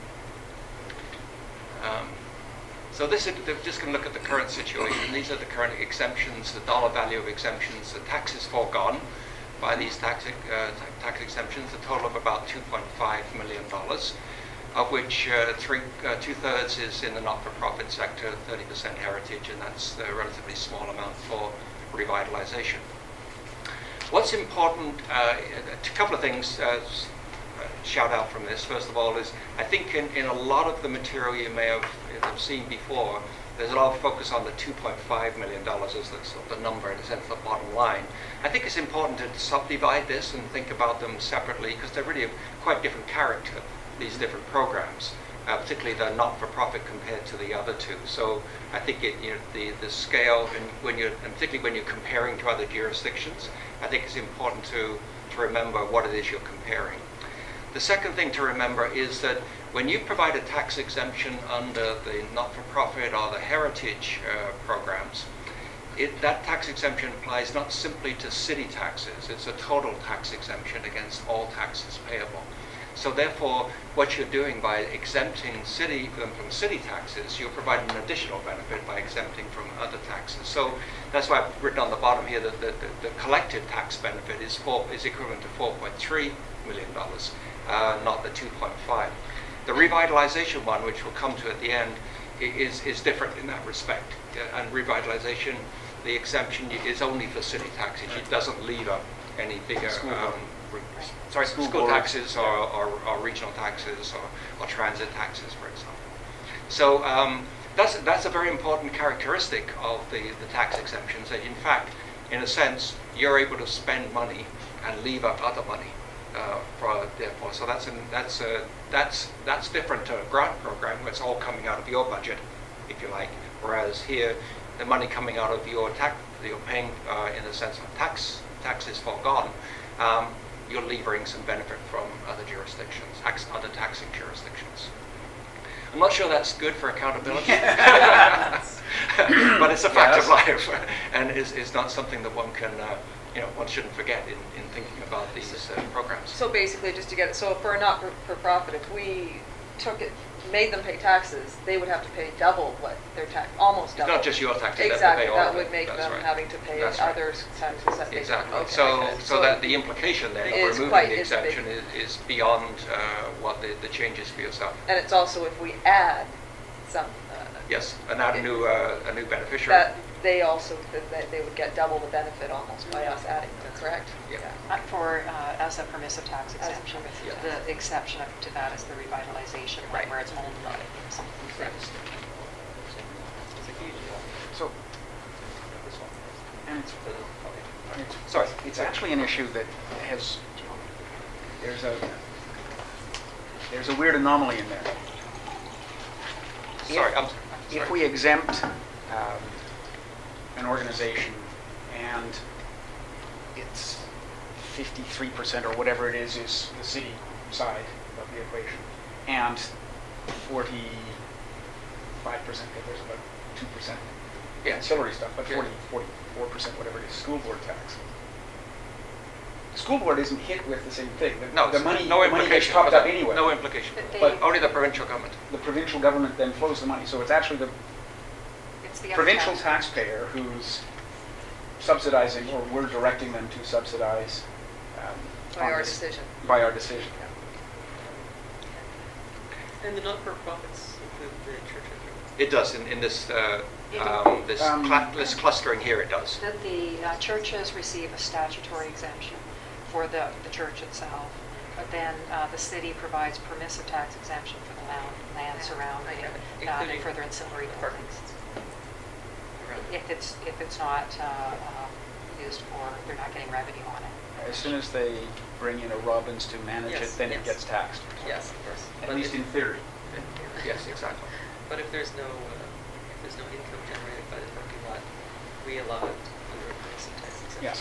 So this is just going to look at the current situation. These are the current exemptions, the dollar value of exemptions, the taxes foregone by these tax exemptions, a total of about $2.5 million, of which 2/3 is in the not-for-profit sector, 30% heritage, and that's a relatively small amount for revitalization. What's important, a couple of things shout out from this. First of all is, I think in a lot of the material you may have seen before, there's a lot of focus on the $2.5 million as the, sort of the number, in a sense, the bottom line. I think it's important to subdivide this and think about them separately because they're really of quite different character, these different programs, particularly the not-for-profit compared to the other 2. So I think the scale, and particularly when you're comparing to other jurisdictions, I think it's important to remember what it is you're comparing. The second thing to remember is that when you provide a tax exemption under the not-for-profit or the heritage programs, that tax exemption applies not simply to city taxes, it's a total tax exemption against all taxes payable. So therefore, what you're doing by exempting them from city taxes, you're providing an additional benefit by exempting from other taxes. So that's why I've written on the bottom here that the collective tax benefit is equivalent to $4.3 million, not the 2.5. The revitalization one, which we'll come to at the end, is different in that respect. And revitalization, the exemption is only for city taxes. It doesn't leave up any bigger school taxes or regional taxes or transit taxes, for example. So that's a very important characteristic of the tax exemptions, that in fact, in a sense, you're able to spend money and leave up other money. Therefore, so that's different to a grant program where it's all coming out of your budget, if you like. Whereas here, the money coming out of your tax, you're paying in the sense of taxes foregone, you're levering some benefit from other jurisdictions, other taxing jurisdictions. I'm not sure that's good for accountability, but it's a fact of life, and is not something that one can, one shouldn't forget in thinking about these programs. So basically, just to get it, so for a not-for-profit, if we made them pay taxes, they would have to pay double what their tax, almost double. It's not just your taxes. Exactly, they have to pay all that of would it. make That's them right. having to pay That's right. other taxes that they Exactly. Okay, So, okay. so that the implication then Is of removing quite- the is big. exemption is beyond what the change is for yourself. And it's also if we add some. Yes, and add a new beneficiary. That they also, that they would get double the benefit almost by us adding them, correct? Yeah. For, as a permissive tax As a exemption, permissive the tax. exception to that is the revitalization, one Right. where it's only. So, and Sorry. it's actually an issue that there's a weird anomaly in there. Sorry, I'm If sorry. we exempt an organization and it's 53% or whatever it is the city side of the equation, and 45%, because there's about 2% Yeah. ancillary stuff, but Yeah. 44%, whatever it is, school board tax. The school board isn't hit with the same thing. No, the money, no the money gets implication. topped up anyway. No implication. But Only the provincial government. the provincial government then flows the money. So it's actually the It's the other provincial tax. taxpayer who's subsidizing, or we're directing them to subsidize By on our this- decision. By our decision. And the not-for-profits include the churches. It does in this this clustering here. It does. The churches receive a statutory exemption for the church itself, but then the city provides permissive tax exemption for the land surrounding it, and Including for their ancillary buildings. Around. If it's not used for, they're not getting revenue on it. As soon as they bring in a Robbins to manage Yes, it, then it yes. gets taxed. Yes, of course. At But least if- in theory. Yes, exactly. But if there's no income generated by the parking lot, we allow it under a permissive tax exemption. Yes.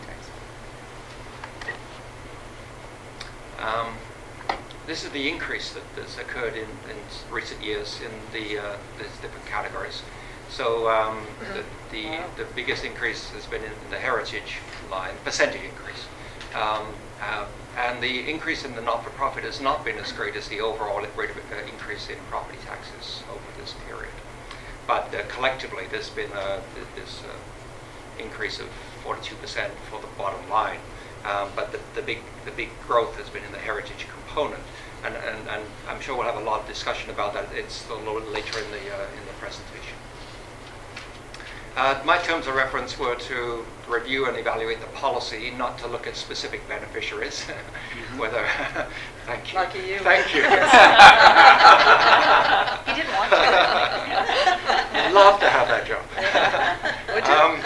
This is the increase that's occurred in recent years in these different categories. So the biggest increase has been in the heritage line, percentage increase. And the increase in the not-for-profit has not been as great as the overall rate of increase in property taxes over this period. But collectively, there's been this increase of 42% for the bottom line. But the big growth has been in the heritage component, and I'm sure we'll have a lot of discussion about that. It's a little later in the presentation. My terms of reference were to review and evaluate the policy, not to look at specific beneficiaries. Whether, thank you. Lucky you. Thank you. He didn't want to. I'd love to have that job. Would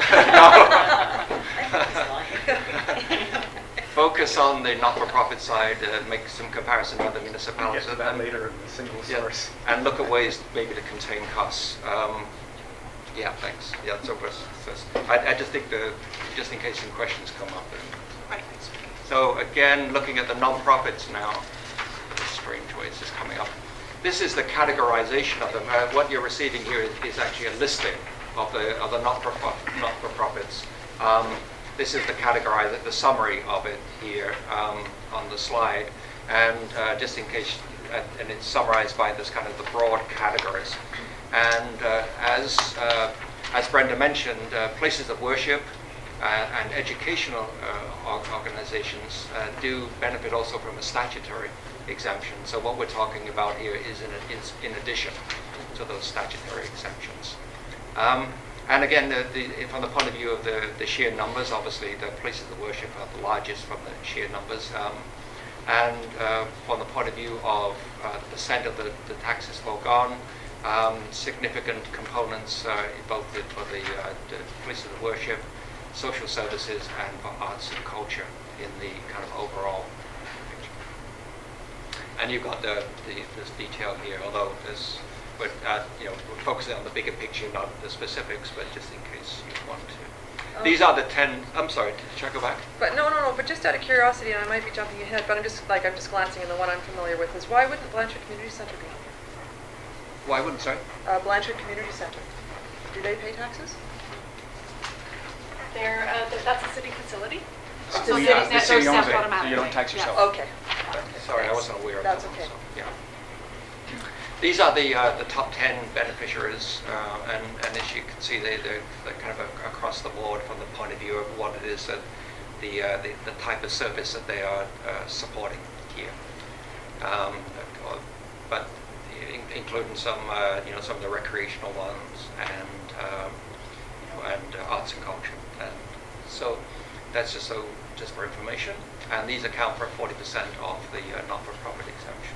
No. Focus on the not-for-profit side, make some comparison with other municipalities. Get to that later in the single Yeah, source. and look at ways maybe to contain costs. Yeah, thanks. Yeah, so I just think just in case some questions come up. So again, looking at the non-profits now, strange ways is coming up. This is the categorization of them. What you're receiving here is actually a listing of the not-for-profits. This is the summary of it here on the slide, and just in case, and it's summarized by this kind of the broad categories. And as Brenda mentioned, places of worship and educational organizations do benefit also from a statutory exemption. So what we're talking about here is in addition to those statutory exemptions. And again, from the point of view of the sheer numbers, obviously the places of worship are the largest from the sheer numbers. And from the point of view of the percent of the taxes foregone, significant components both for the places of worship, social services, and for arts and culture in the kind of overall picture. And you've got this detail here, although we're focusing on the bigger picture, not the specifics, but just in case you want to. These are the 10. I'm sorry. Should I go back? But no. But just out of curiosity, and I might be jumping ahead, but I'm just glancing, and the one I'm familiar with is why wouldn't Blanchard Community Center be on here? Why wouldn't, sorry? Blanchard Community Center. Do they pay taxes? That's a city facility. So Yeah, the city owns it, so you automatically. don't tax Yeah. yourself. Okay. Sorry, I wasn't aware of that. That's okay. one, so, yeah. These are the top 10 beneficiaries, and as you can see, they're kind of across the board from the point of view of what it is that the type of service that they are supporting here. But including some some of the recreational ones and arts and culture. And so that's just for information. And these account for 40% of the not-for-profit exemptions.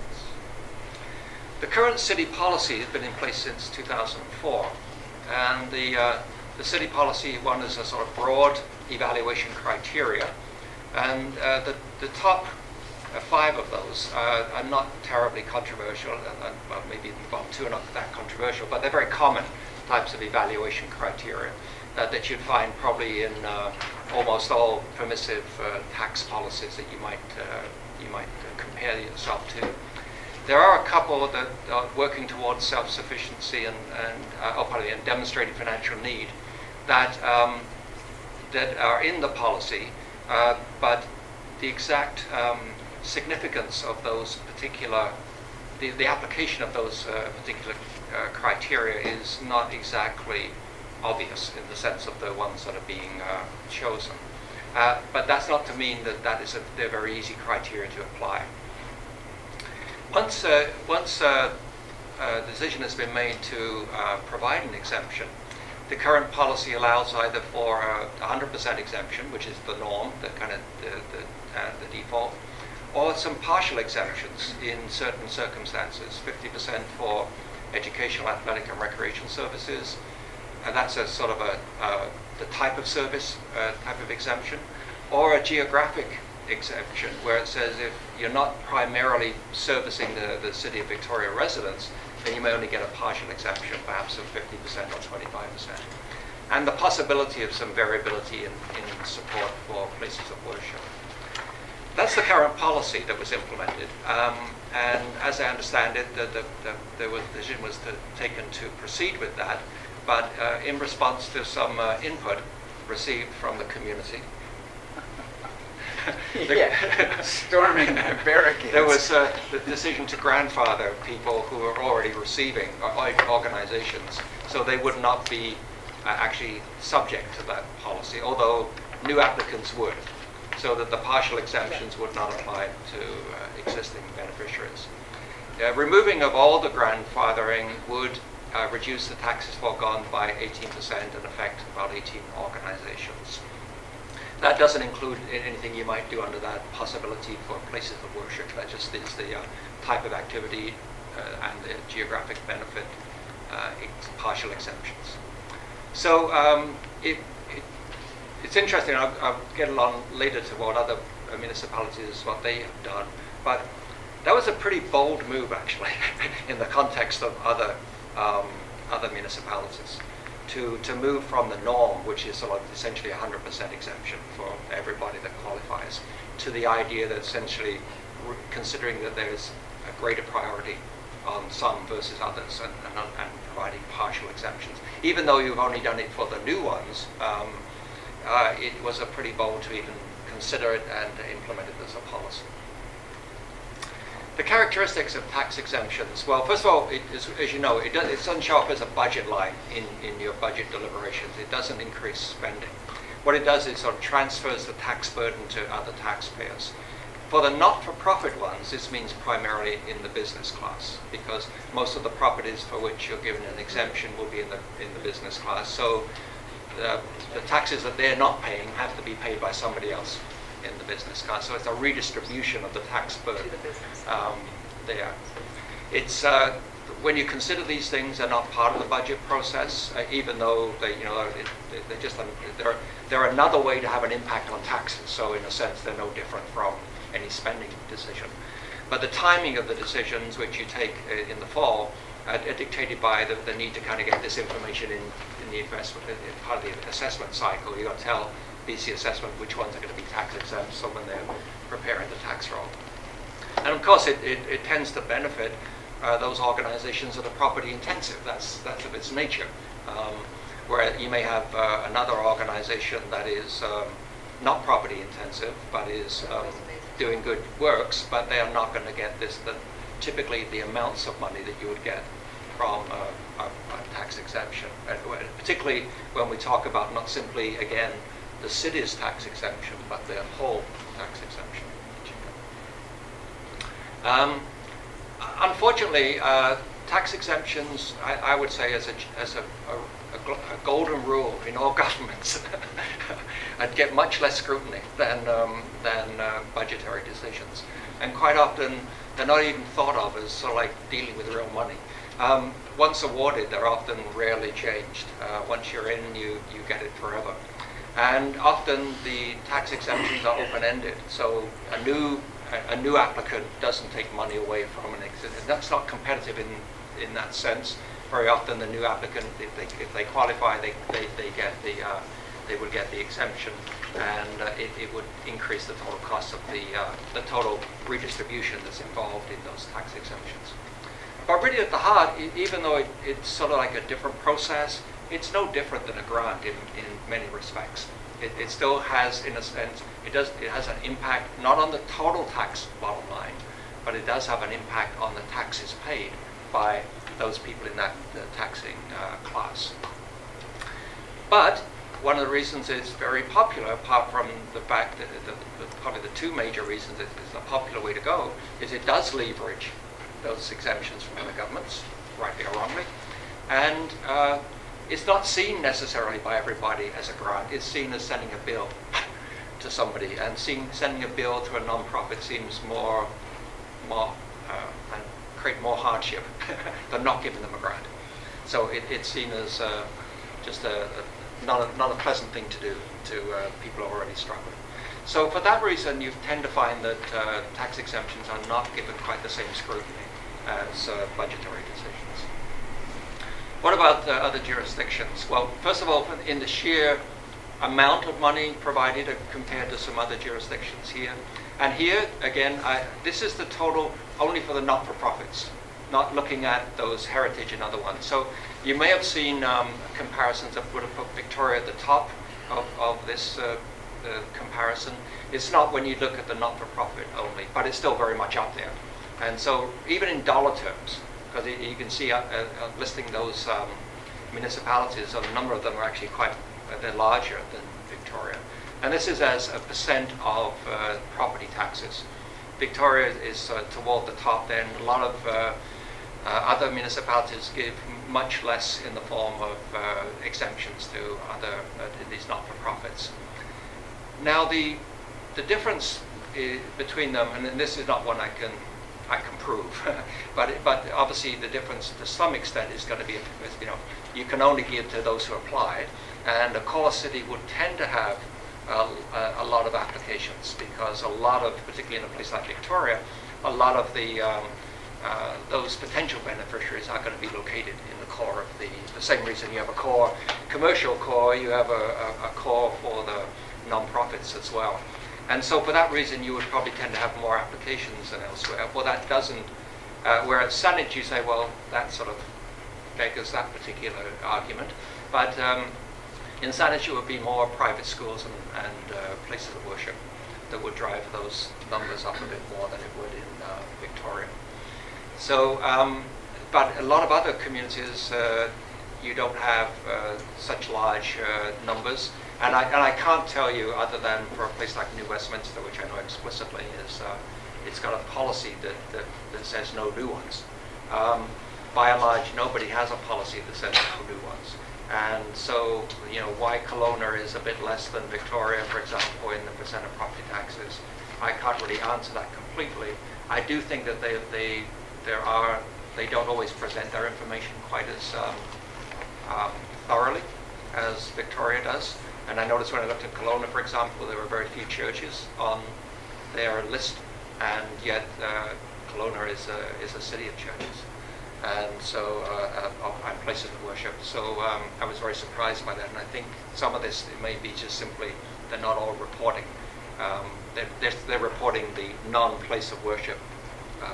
The current city policy has been in place since 2004, and the city policy one is a sort of broad evaluation criteria, and the top 5 of those are not terribly controversial, and well, maybe well, 2 are not that controversial, but they're very common types of evaluation criteria that you'd find probably in almost all permissive tax policies that you might compare yourself to. There are a couple that are working towards self-sufficiency and demonstrating financial need that are in the policy, but the exact significance of those particular, the application of those particular criteria is not exactly obvious in the sense of the ones that are being chosen. But that's not to mean that they're very easy criteria to apply. Once a decision has been made to provide an exemption, the current policy allows either for 100% exemption, which is the norm, the default, or some partial exemptions in certain circumstances, 50% for educational, athletic, and recreation services, and that's a sort of the type of service, type of exemption, or a geographic exemption where it says if you're not primarily servicing the City of Victoria residents, then you may only get a partial exemption, perhaps of 50% or 25%. And the possibility of some variability in support for places of worship. That's the current policy that was implemented. And as I understand it, the decision was taken to proceed with that, but in response to some input received from the community, Storming the barricades. there was the decision to grandfather people who were already receiving organizations, so they would not be actually subject to that policy, although new applicants would, so that the partial exemptions would not apply to existing beneficiaries. Removing of all the grandfathering would reduce the taxes foregone by 18% and affect about 18 organizations. That doesn't include anything you might do under that possibility for places of worship. That just is the type of activity and the geographic benefit, partial exemptions. So it's interesting. I'll get along later to what other municipalities, what they have done. But that was a pretty bold move, actually, in the context of other municipalities. To move from the norm, which is sort of essentially 100% exemption for everybody that qualifies, to the idea that essentially considering that there's a greater priority on some versus others and providing partial exemptions. Even though you've only done it for the new ones, it was a pretty bold to even consider it and implement it as a policy. The characteristics of tax exemptions. Well, first of all, as you know, it doesn't show up as a budget line in your budget deliberations. It doesn't increase spending. What it does is sort of transfers the tax burden to other taxpayers. For the not-for-profit ones, this means primarily in the business class, because most of the properties for which you're given an exemption will be in the business class. So the taxes that they're not paying have to be paid by somebody else in the business class. So it's a redistribution of the tax burden To the business. there. It's when you consider these things, they're not part of the budget process, even though they're just they're another way to have an impact on taxes. So in a sense, they're no different from any spending decision. But the timing of the decisions, which you take in the fall, are dictated by the need to kind of get this information in the investment, part of the assessment cycle. You've got to tell BC Assessment which ones are going to be tax exempt, so when they're preparing the tax roll. And of course, it tends to benefit those organizations that are property intensive. That's of its nature. Where you may have another organization that is not property intensive, but is doing good works, but they are not going to get typically the amounts of money that you would get from a tax exemption, particularly when we talk about not simply, again, the city's tax exemption, but the whole tax exemption. Unfortunately, tax exemptions, I would say, as a golden rule in all governments, and get much less scrutiny than budgetary decisions. And quite often, they're not even thought of as sort of like dealing with real money. Once awarded, they're often rarely changed. Once you're in, you get it forever. And often the tax exemptions are open-ended, so a new applicant doesn't take money away from an existing. That's not competitive in that sense. Very often, the new applicant, if they qualify, they would get the exemption, and it would increase the total cost of the total redistribution that's involved in those tax exemptions. But really, at the heart, even though it's sort of like a different process, it's no different than a grant in many respects. It still has, in a sense, it has an impact not on the total tax bottom line, but it does have an impact on the taxes paid by those people in that taxing class. But one of the reasons it's very popular, apart from the fact that probably the two major reasons it's a popular way to go, is it does leverage those exemptions from other governments, rightly or wrongly, and it's not seen necessarily by everybody as a grant. It's seen as sending a bill to somebody, and sending a bill to a non-profit seems and create more hardship than not giving them a grant. So it's seen as just not a pleasant thing to do to people who are already struggling. So for that reason, you tend to find that tax exemptions are not given quite the same scrutiny as budgetary decisions. What about other jurisdictions? Well, first of all, in the sheer amount of money provided compared to some other jurisdictions here. And here, again, this is the total only for the not-for-profits, not looking at those heritage and other ones. So you may have seen comparisons that would have put Victoria at the top of this comparison. It's not when you look at the not-for-profit only, but it's still very much up there. And so even in dollar terms, because you can see listing those municipalities, a number of them are actually they're larger than Victoria. And this is as a percent of property taxes. Victoria is toward the top then. A lot of other municipalities give much less in the form of exemptions to other these not-for-profits. Now the difference between them, and this is not one I can prove, but obviously the difference to some extent is going to be, you can only give to those who apply, and a core city would tend to have a lot of applications, because a lot of, particularly in a place like Victoria, a lot of those potential beneficiaries are going to be located in the core of the same reason you have a core, commercial core, you have a core for the non-profits as well. And so for that reason, you would probably tend to have more applications than elsewhere. Well, that doesn't, where at Saanich you say, well, that sort of beggars that particular argument. But in Saanich it would be more private schools and places of worship that would drive those numbers up a bit more than it would in Victoria. So, but a lot of other communities, you don't have such large numbers. And I can't tell you, other than for a place like New Westminster, which I know explicitly is, it's got a policy that says no new ones. By and large, nobody has a policy that says no new ones. And so, why Kelowna is a bit less than Victoria, for example, in the percent of property taxes, I can't really answer that completely. I do think that they don't always present their information quite as thoroughly as Victoria does. And I noticed when I looked at Kelowna, for example, there were very few churches on their list, and yet Kelowna is a city of churches, and so and places of worship. So I was very surprised by that, and I think some of this it may be just simply they're not all reporting. They're reporting the non-place of worship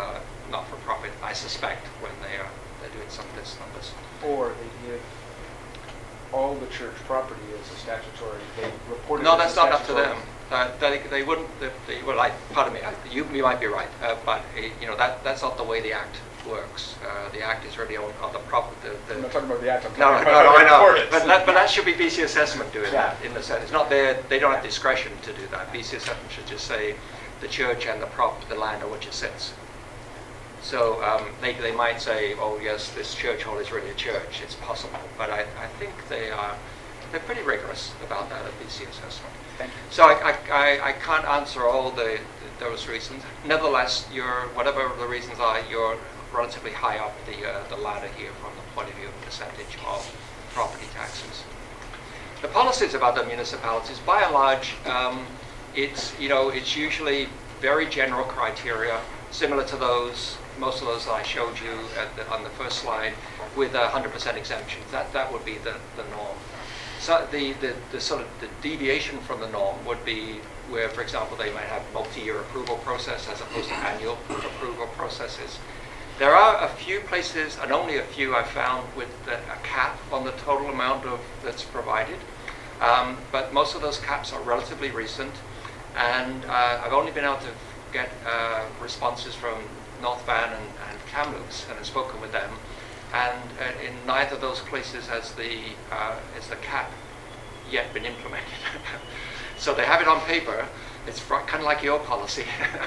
not-for-profit, I suspect, when they're doing some of this numbers. Or they give all the church property as a statutory, they report it No, as that's a not up to statutory- them. They wouldn't. Well, pardon me. You might be right, but that's not the way the Act works. The Act is really on the property. I'm not talking about the act, I'm No, talking no, about no, the I know. report. But that should be BC Assessment doing Yeah. that in the sense. It's not their, they don't have discretion to do that. BC Assessment should just say the church and the land on which it sits. So they might say, oh yes, this church hall is really a church. It's possible, but I think they're pretty rigorous about that at BC Assessment. Thank you. So I can't answer all those reasons. Nevertheless, whatever the reasons are, you're relatively high up the ladder here from the point of view of percentage of property taxes. The policies of other municipalities, by and large, it's usually very general criteria, similar to most of those that I showed you on the first slide, with 100% exemptions. That would be the norm. So the sort of the deviation from the norm would be where, for example, they might have multi-year approval process as opposed to annual approval processes. There are a few places, and only a few I've found, with a cap on the total amount that's provided. But most of those caps are relatively recent, and I've only been able to get responses from North Van and Kamloops, and I've spoken with them. And in neither of those places has the cap yet been implemented. So they have it on paper. It's kind of like your policy,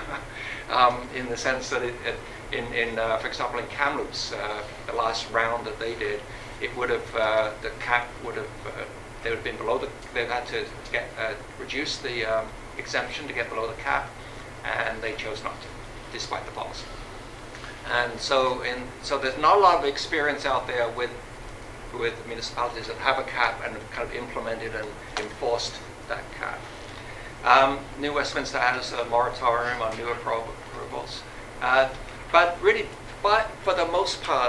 in the sense that for example, in Kamloops, the last round that they did, it would have the cap would have they would have been below they've had to reduce the exemption to get below the cap, and they chose not to, despite the policy. And so there's not a lot of experience out there with municipalities that have a cap and have kind of implemented and enforced that cap. New Westminster has a moratorium on new approvals, but really, for the most part,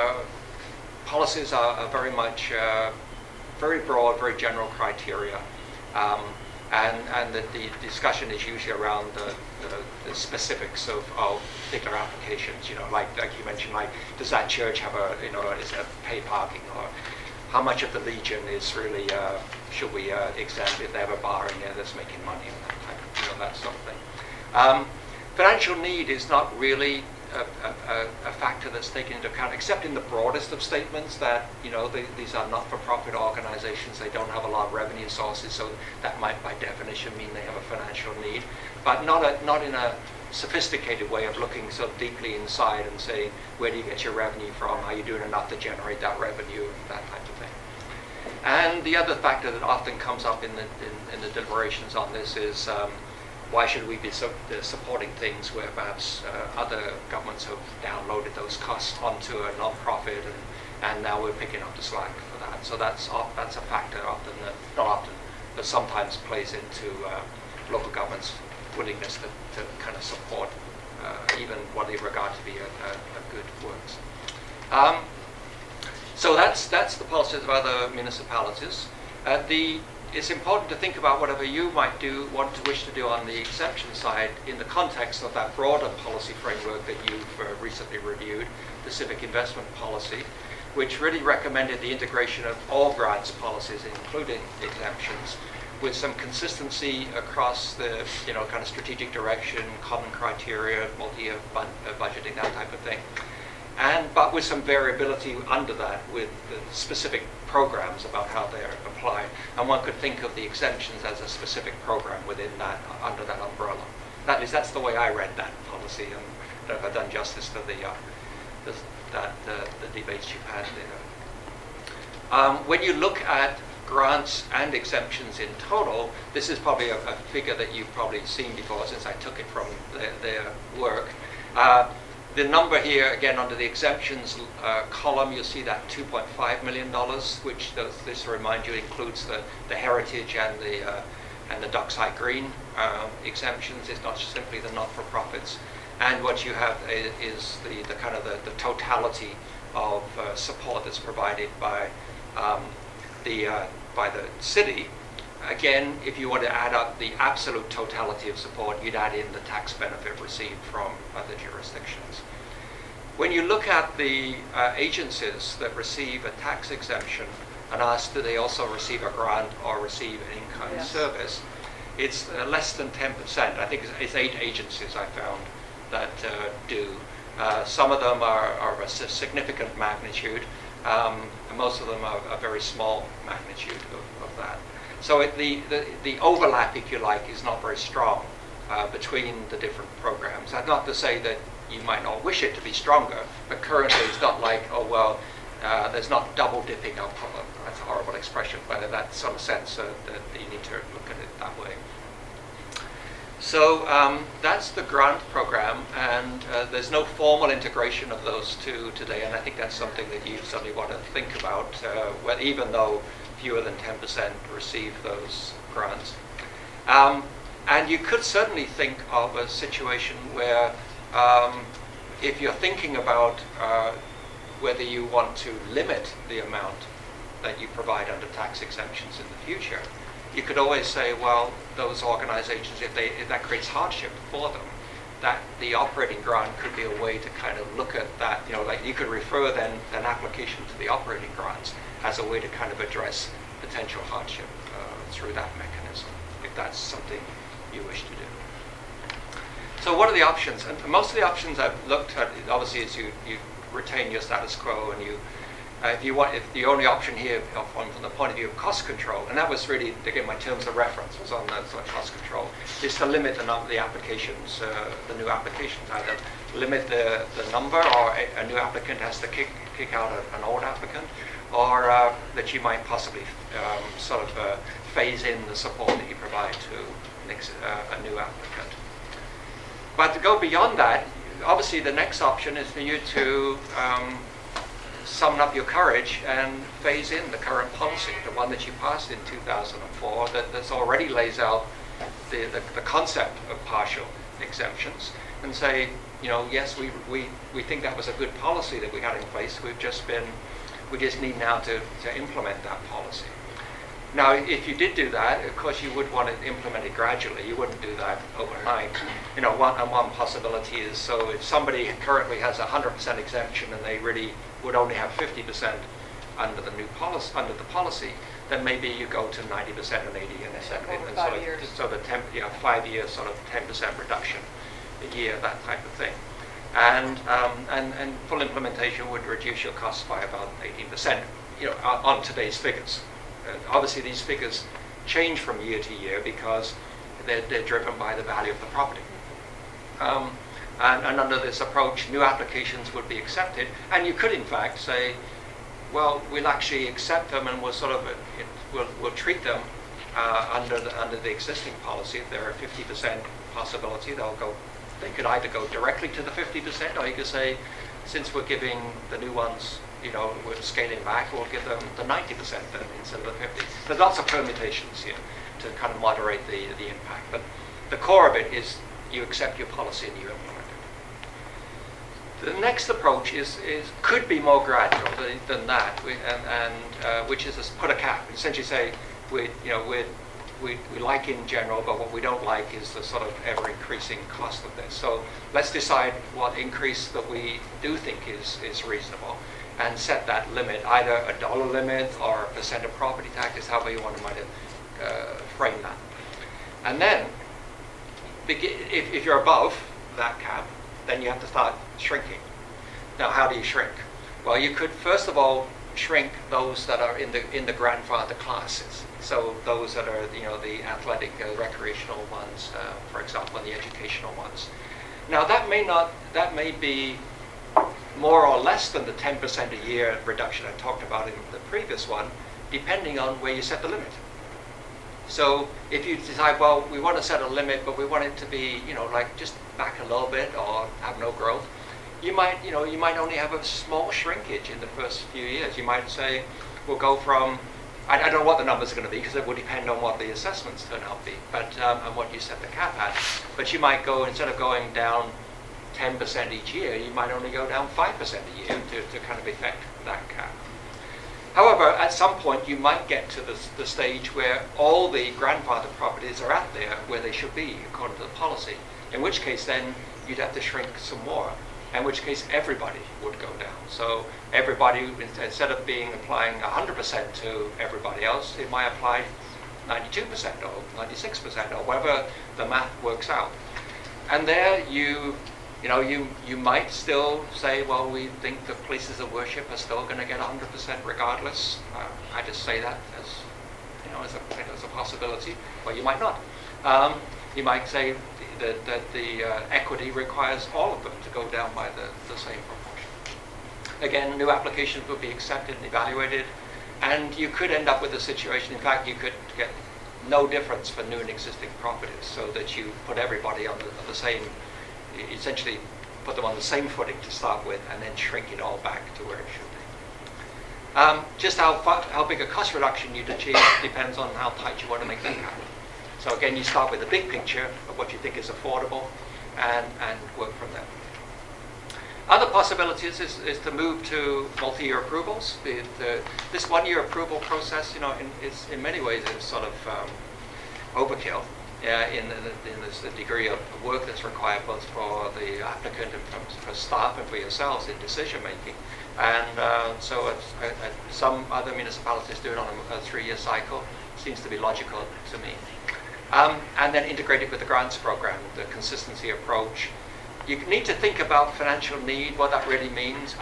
policies are very much very broad, very general criteria. And the discussion is usually around the specifics of particular applications. Like you mentioned, like does that church have is it pay parking, or how much of the Legion is really should we exempt if they have a bar in there that's making money, and that type, that sort of thing. Financial need is not really a factor that's taken into account, except in the broadest of statements that these are not-for-profit organizations. They don't have a lot of revenue sources, so that might, by definition, mean they have a financial need, but not in a sophisticated way of looking so deeply inside and saying, where do you get your revenue from? Are you doing enough to generate that revenue? That type of thing. And the other factor that often comes up in the deliberations on this is why should we be supporting things where perhaps other governments have downloaded those costs onto a non-profit, and now we're picking up the slack for that. So that's a factor often, not often, but sometimes plays into local governments' willingness to kind of support even what they regard to be a good works. So that's the policies of other municipalities. It's important to think about whatever you might wish to do on the exemption side in the context of that broader policy framework that you've recently reviewed, the Civic Investment Policy, which really recommended the integration of all grants policies, including exemptions, with some consistency across the kind of strategic direction, common criteria, multi-year budgeting, that type of thing. But with some variability under that, with the specific programs about how they're applied. And one could think of the exemptions as a specific program within that, under that umbrella. That's the way I read that policy, and I don't know if I've done justice to the debates you've had there. When you look at grants and exemptions in total, this is probably a figure that you've probably seen before, since I took it from their work. The number here, again, under the exemptions column, you'll see that $2.5 million, which this, to remind you, includes the heritage and the Dockside Green exemptions. It's not just simply the not-for-profits. And what you have is the kind of the totality of support that's provided by the city. Again, if you want to add up the absolute totality of support, you'd add in the tax benefit received from other jurisdictions. when you look at the agencies that receive a tax exemption and ask do they also receive a grant or receive an in-kind Yes. service, it's less than 10%. I think it's 8 agencies I found that do. Some of them are of a significant magnitude, and most of them are a very small magnitude of that. So the overlap, if you like, is not very strong between the different programs. That's not to say that you might not wish it to be stronger, but currently it's not like, oh well, there's not double dipping up. That's a horrible expression, but in that sort of sense that you need to look at it that way. So that's the grant program, and there's no formal integration of those two today, and I think that's something that you certainly want to think about, even though fewer than 10% receive those grants. And you could certainly think of a situation where if you're thinking about whether you want to limit the amount that you provide under tax exemptions in the future, you could always say, well, those organizations, if that creates hardship for them, that the operating grant could be a way to kind of look at that, like you could refer then an application to the operating grants as a way to kind of address potential hardship through that mechanism, if that's something you wish to do. So what are the options? And most of the options I've looked at, obviously, is you retain your status quo, and if the only option here from the point of view of cost control, and that was really, again, my terms of reference was on that sort of cost control, is to limit the number of the applications, the new applications, either limit the number, or a new applicant has to kick out an old applicant, or that you might possibly sort of phase in the support that you provide to a new applicant. But to go beyond that, obviously the next option is for you to summon up your courage and phase in the current policy, the one that you passed in 2004, that already lays out the concept of partial exemptions, and say, yes, we think that was a good policy that we had in place. We just need now to implement that policy. Now, if you did do that, of course, you would want to implement it gradually. You wouldn't do that overnight. One possibility is, so if somebody currently has 100% exemption and they really would only have 50% under the new policy, then maybe you go to 90% and 80 in a second. Over And 5 years. So the 5 year sort of 10% reduction a year, that type of thing. And full implementation would reduce your costs by about 18%, on today's figures. Obviously, these figures change from year to year because they're driven by the value of the property. And under this approach, new applications would be accepted, and you could, in fact, say, well, we'll actually accept them, and we'll sort of we'll treat them under the existing policy. If they're a 50% possibility, they could either go directly to the 50%, or you could say, since we're giving the new ones, we're scaling back, we'll give them the 90% then instead of the 50. There's lots of permutations here to kind of moderate the impact. But the core of it is you accept your policy and you implement it. The next approach could be more gradual than that, which is to put a cap. Essentially say, we like in general, but what we don't like is the sort of ever-increasing cost of this. So let's decide what increase that we do think is reasonable, and set that limit, either a dollar limit or a percent of property taxes, however you want to frame that. And then, if you're above that cap, then you have to start shrinking. Now, how do you shrink? Well, you could, first of all, shrink those that are in the grandfather classes. So those that are, the athletic, recreational ones, for example, and the educational ones. Now, that may be more or less than the 10% a year reduction I talked about in the previous one, depending on where you set the limit. So if you decide, well, we want to set a limit, but we want it to be, like just back a little bit or have no growth, you might only have a small shrinkage in the first few years. You might say, we'll go from, I don't know what the numbers are going to be, because it will depend on what the assessments turn out to be, but and what you set the cap at. But you might go, instead of going down 10% each year, you might only go down 5% a year to kind of effect that cap. However, at some point you might get to the stage where all the grandfather properties are out there where they should be according to the policy, in which case then you'd have to shrink some more. in which case everybody would go down. So everybody, instead of applying 100% to everybody else, it might apply 92% or 96% or whatever the math works out. And there you might still say, well, we think the places of worship are still going to get 100% regardless. I just say that as a possibility, or you might not. You might say that the equity requires all of them to go down by the same proportion. Again, new applications would be accepted and evaluated, and you could end up with a situation, in fact, you could get no difference for new and existing properties, so that you put everybody on the same, essentially put them on the same footing to start with, and then shrink it all back to where it should be. Just how big a cost reduction you'd achieve depends on how tight you want to make that happen. So again, you start with the big picture of what you think is affordable, and work from there. Other possibilities is to move to multi-year approvals. This one-year approval process, is in many ways is sort of overkill in the degree of work that's required both for the applicant and for staff and for yourselves in decision making. And so some other municipalities do it on a 3-year cycle. Seems to be logical to me. And then integrate it with the grants program, the consistency approach. You need to think about financial need, what that really means.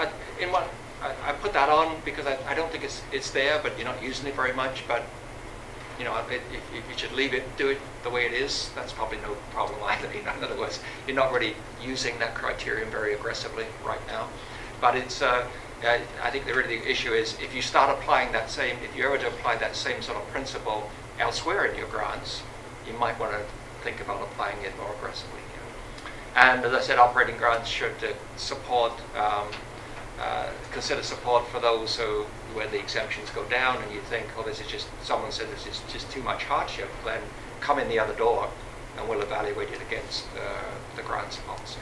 I put that on because I don't think it's there, but you're not using it very much. But if you should leave it, do it the way it is, that's probably no problem either. In other words, you're not really using that criterion very aggressively right now. But it's I think the issue is if you start applying that same, if you ever to apply that same sort of principle elsewhere in your grants, you might want to think about applying it more aggressively. And as I said, operating grants should support, consider support for those who, when the exemptions go down and you think, oh, this is just, someone said this is just too much hardship, then come in the other door and we'll evaluate it against the grants policy.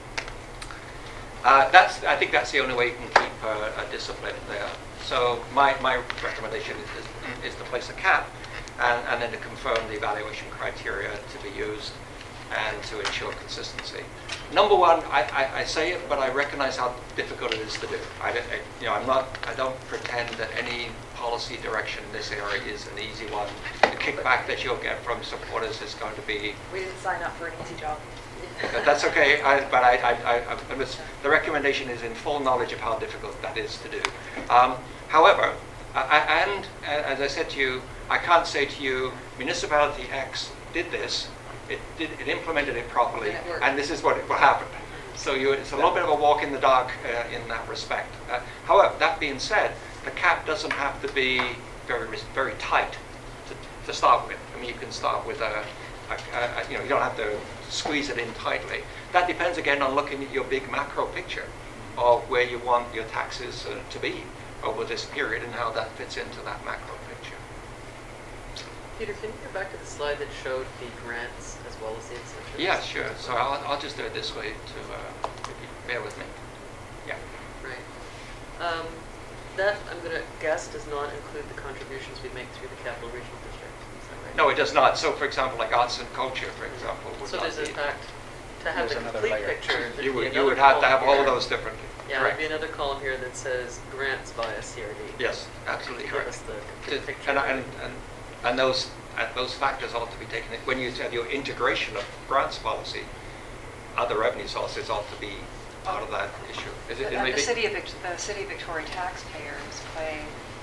I think that's the only way you can keep a discipline there. So my recommendation is to place a cap and then to confirm the evaluation criteria to be used and to ensure consistency. Number one, I say it, but I recognize how difficult it is to do. I don't pretend that any policy direction in this area is an easy one. The kickback that you'll get from supporters is going to be. We didn't sign up for an easy job. That's okay, the recommendation is in full knowledge of how difficult that is to do. However, and as I said to you, I can't say to you, municipality X did this, it implemented it properly, and this is what happened. So it's a little bit of a walk in the dark in that respect. However, that being said, the cap doesn't have to be very tight to start with. I mean, you can start with you don't have to squeeze it in tightly. That depends again on looking at your big macro picture of where you want your taxes to be over this period and how that fits into that macro picture. Peter, can you go back to the slide that showed the grants as well as the exemptions? Yeah, sure. So I'll just do it this way to if you bear with me. Yeah. Right. That, I'm going to guess, does not include the contributions we make through the Capital Regional District. Is that right? No, it does not. So, for example, like arts and culture, for example, would so not there's, in be. fact, to have There's the another complete layer. picture, You would have to have all of those differently. Yeah, Correct. there'd be another column here that says grants via CRD. Yes, absolutely To correct. give us the complete picture. And those factors ought to be taken in. When you have your integration of grants policy, other revenue sources ought to be part of that issue. Is it? The City of Victoria taxpayers pay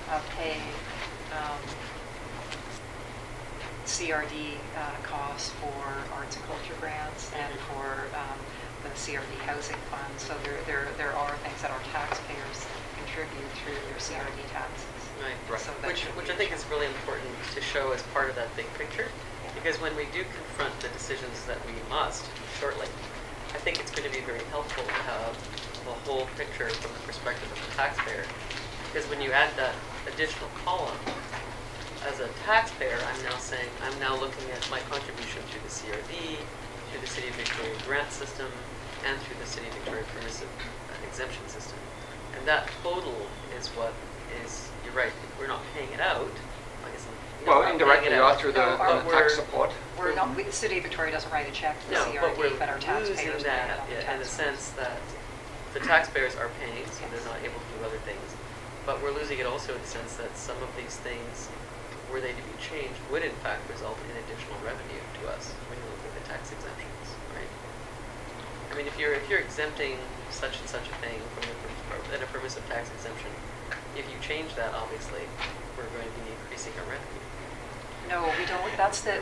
CRD costs for arts and culture grants and for the CRD housing fund. So there are things that our taxpayers contribute through their CRD taxes. Right. So that Which I think is really important to show as part of that big picture, because when we do confront the decisions that we must shortly, I think it's going to be very helpful to have the whole picture from the perspective of the taxpayer. Because when you add that additional column, as a taxpayer, I'm now looking at my contribution through the CRD, through the City of Victoria grant system, and through the City of Victoria permissive exemption system. And that total is what is, you're right, we're not paying it out. I guess Well, indirectly, you are through the tax support. We're not. The City of Victoria doesn't write a check to the No, but CRD, but our we're taxpayers losing pay it that on the in the tax sense that the taxpayers are paying, so they're not able to do other things. But we're losing it also in the sense that some of these things, were they to be changed, would in fact result in additional revenue to us when you look at the tax exemptions, right? I mean, if you're exempting such and such a thing from a permissive tax exemption, if you change that, obviously, we're going to be increasing our revenue. No, we don't. That's the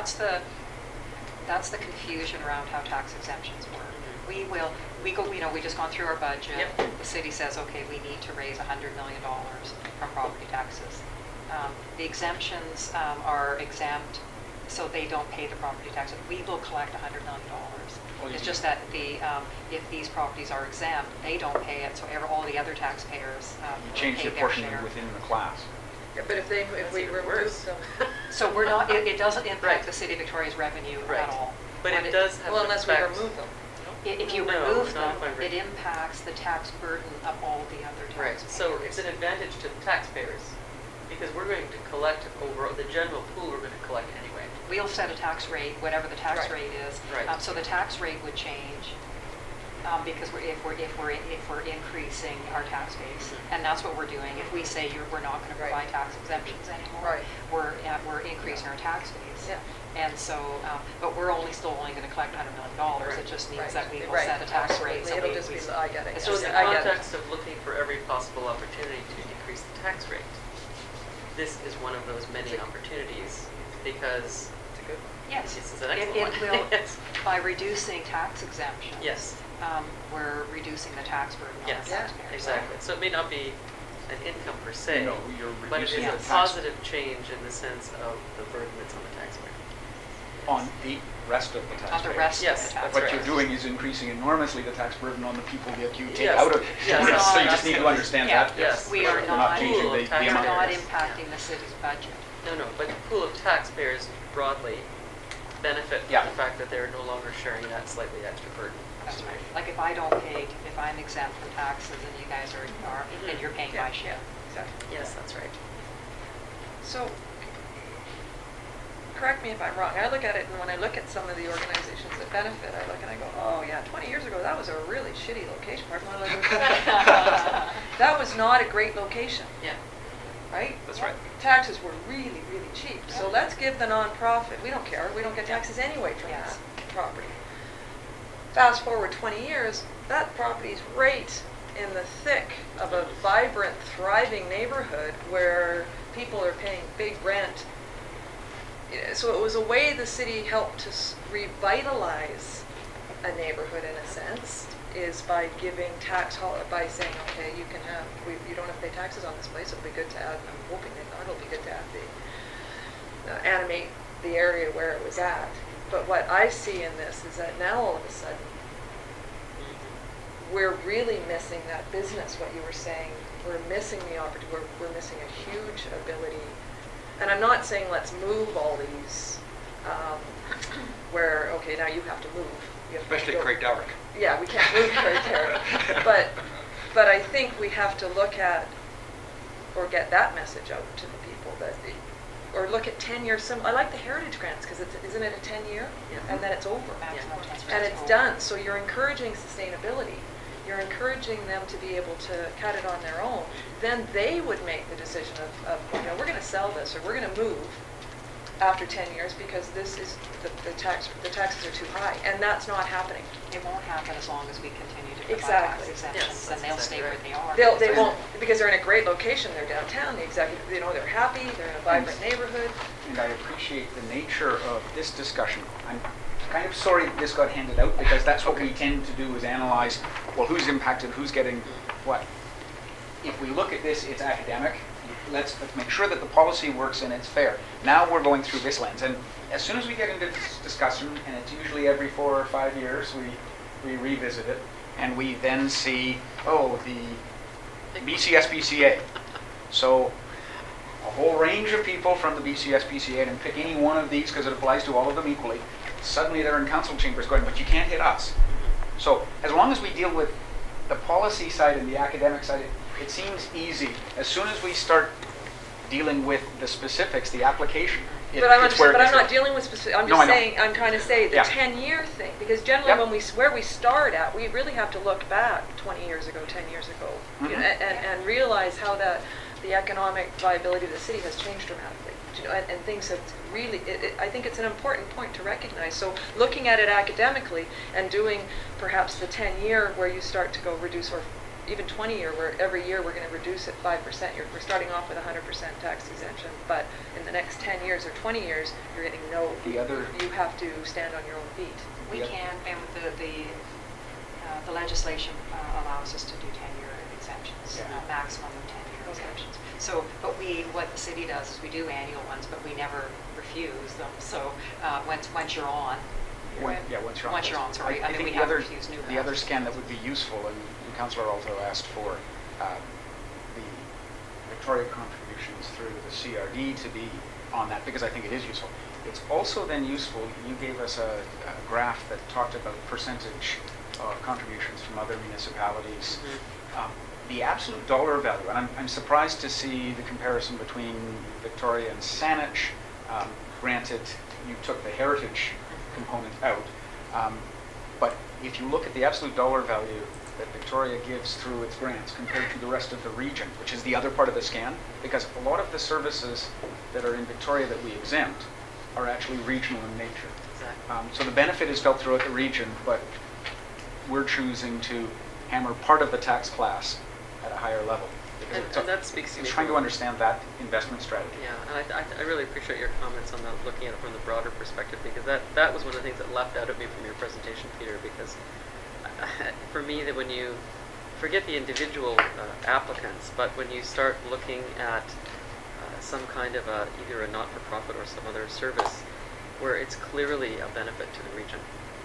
confusion around how tax exemptions work. We just gone through our budget. Yep. The city says, okay, we need to raise $100 million from property taxes. The exemptions are exempt, so they don't pay the property tax. We will collect $100 million. It's just that if these properties are exempt, they don't pay it, so all the other taxpayers Change pay the their portion share. within the class. Yeah, but if we even remove worse. them, So we're not. It doesn't impact Right. the city of Victoria's revenue Right. at all. But What it does have well, an unless we effect. remove them. If you No, remove not them, if I it impacts the tax burden of all the other Right, taxpayers. so it's an advantage to the taxpayers, because we're going to collect over the general pool, we're going to collect anyway. We'll set a tax rate, whatever the tax Right. rate is. Right. So the tax rate would change because if we're increasing our tax base, Mhm. and that's what we're doing. If we say we're not going to provide Right. tax exemptions anymore, Right. we're increasing our tax base. Yeah. And so, but we're still only going to collect $100 million. Right. It just means Right. that we will Right. set a tax rate. Absolutely. It'll just be, I get it. So in the yes, I get it. context of looking for every possible opportunity to decrease the tax rate, this is one of those many opportunities, because It's a good one. Yes. this is an It excellent one. will, Yes. by reducing tax exemptions. Yes. We're reducing the tax burden on Yes, the taxpayers. exactly. So it may not be an income per se, No, you're but it reducing is the a tax- positive change in the sense of the burden that's on the taxpayer. On the rest of the On taxpayers. the rest Yes, of the that's What taxpayers. you're doing is increasing enormously the tax burden on the people that you take Yes. out of. Yes. So you just need to understand Yeah. that. Yes. We are We're not- changing Pool of the We're amount. not taxpayers. impacting the city's budget. No, but the pool of taxpayers broadly benefit from Yeah. the fact that they're no longer sharing that slightly extra burden. That's right. Like if I don't pay, if I'm exempt from taxes and you guys are, then you're paying my share. Exactly. Yes, that's right. So, correct me if I'm wrong, I look at it, and when I look at some of the organizations that benefit, I look and I go, oh yeah, 20 years ago, that was a really shitty location. Pardon my language. That was not a great location, Yeah. right? That's right. Taxes were really, really cheap. So let's give the nonprofit, we don't care, we don't get taxes anyway from Yes. that property. Fast forward 20 years, that property's right in the thick of a vibrant, thriving neighborhood where people are paying big rent. So it was a way the city helped to revitalize a neighborhood in a sense, is by giving by saying, okay, you can have, you don't have to pay taxes on this place, it'll be good to add, I'm hoping that not, it'll be good to add animate the area where it was at. But what I see in this is that now all of a sudden, we're really missing that business, what you were saying. We're missing the opportunity, we're missing a huge ability. And I'm not saying let's move all these, where, okay, now you have to move. You have to Especially go- Craig Darroch. Yeah, we can't move Craig Darroch. But I think we have to look at, or get that message out to the people, that, or look at 10-year, I like the heritage grants, because isn't it a 10-year? Yeah. And then it's over. Maximum Yeah. 10%. And it's done, so you're encouraging sustainability. You're encouraging them to be able to cut it on their own. Then they would make the decision of we're going to sell this, or we're going to move after 10 years because this is the taxes are too high, and that's not happening. It won't happen as long as we continue to provide Exactly. tax exemptions, Yes, and that's they'll exactly stay where right. they are. They because won't, because they're in a great location. They're downtown. The executive, they're happy. They're in a vibrant neighborhood. And I appreciate the nature of this discussion. I'm kind of sorry that this got handed out, because that's what we tend to do, is analyze, well, who's impacted, who's getting what. If we look at this, it's academic. Let's make sure that the policy works and it's fair. Now we're going through this lens. And as soon as we get into this discussion, and it's usually every 4 or 5 years, we revisit it, and we then see, oh, the BCSBCA. So a whole range of people from the BCSBCA, and pick any one of these because it applies to all of them equally. Suddenly they're in council chambers going, but you can't hit us. So as long as we deal with the policy side and the academic side, it seems easy. As soon as we start dealing with the specifics, the application. But I'm it's where it gets not there. dealing with specific, I'm No, just I know. saying, I'm trying to say the Yeah. 10-year thing, because generally Yep. when where we start at, we really have to look back 20 years ago, 10 years ago, you know, Mhm. and realize how the economic viability of the city has changed dramatically. You know, and things have really, I think it's an important point to recognize. So looking at it academically and doing perhaps the 10-year where you start to go reduce, or even 20-year where every year we're going to reduce it 5%. We're starting off with 100% tax exemption, but in the next 10 years or 20 years, you're getting no, The other- you have to stand on your own feet. We Yep. can, and the legislation allows us to do 10-year exemptions, Yeah. maximum of 10-year Okay. exemptions. So, but what the city does is we do annual ones, but we never refuse them. So once you're on, Once you're on. Once you're on, sorry. I mean, think we the have other, refused new the other houses. scan that would be useful, and Councillor Alto asked for the Victoria contributions through the CRD to be on that, because I think it is useful. It's also then useful, you gave us a graph that talked about percentage of contributions from other municipalities. The absolute dollar value, and I'm surprised to see the comparison between Victoria and Saanich. Granted, you took the heritage component out, but if you look at the absolute dollar value that Victoria gives through its grants compared to the rest of the region, which is the other part of the scan, because a lot of the services that are in Victoria that we exempt are actually regional in nature. Exactly. So the benefit is felt throughout the region, but we're choosing to hammer part of the tax class at a higher level. because And, it's and that speaks to I'm me. trying to from- understand that investment strategy. Yeah, and I really appreciate your comments on that, looking at it from the broader perspective, because that was one of the things that leapt out at me from your presentation, Peter, because for me, that when you forget the individual applicants, but when you start looking at some kind of either a not-for-profit or some other service where it's clearly a benefit to the region,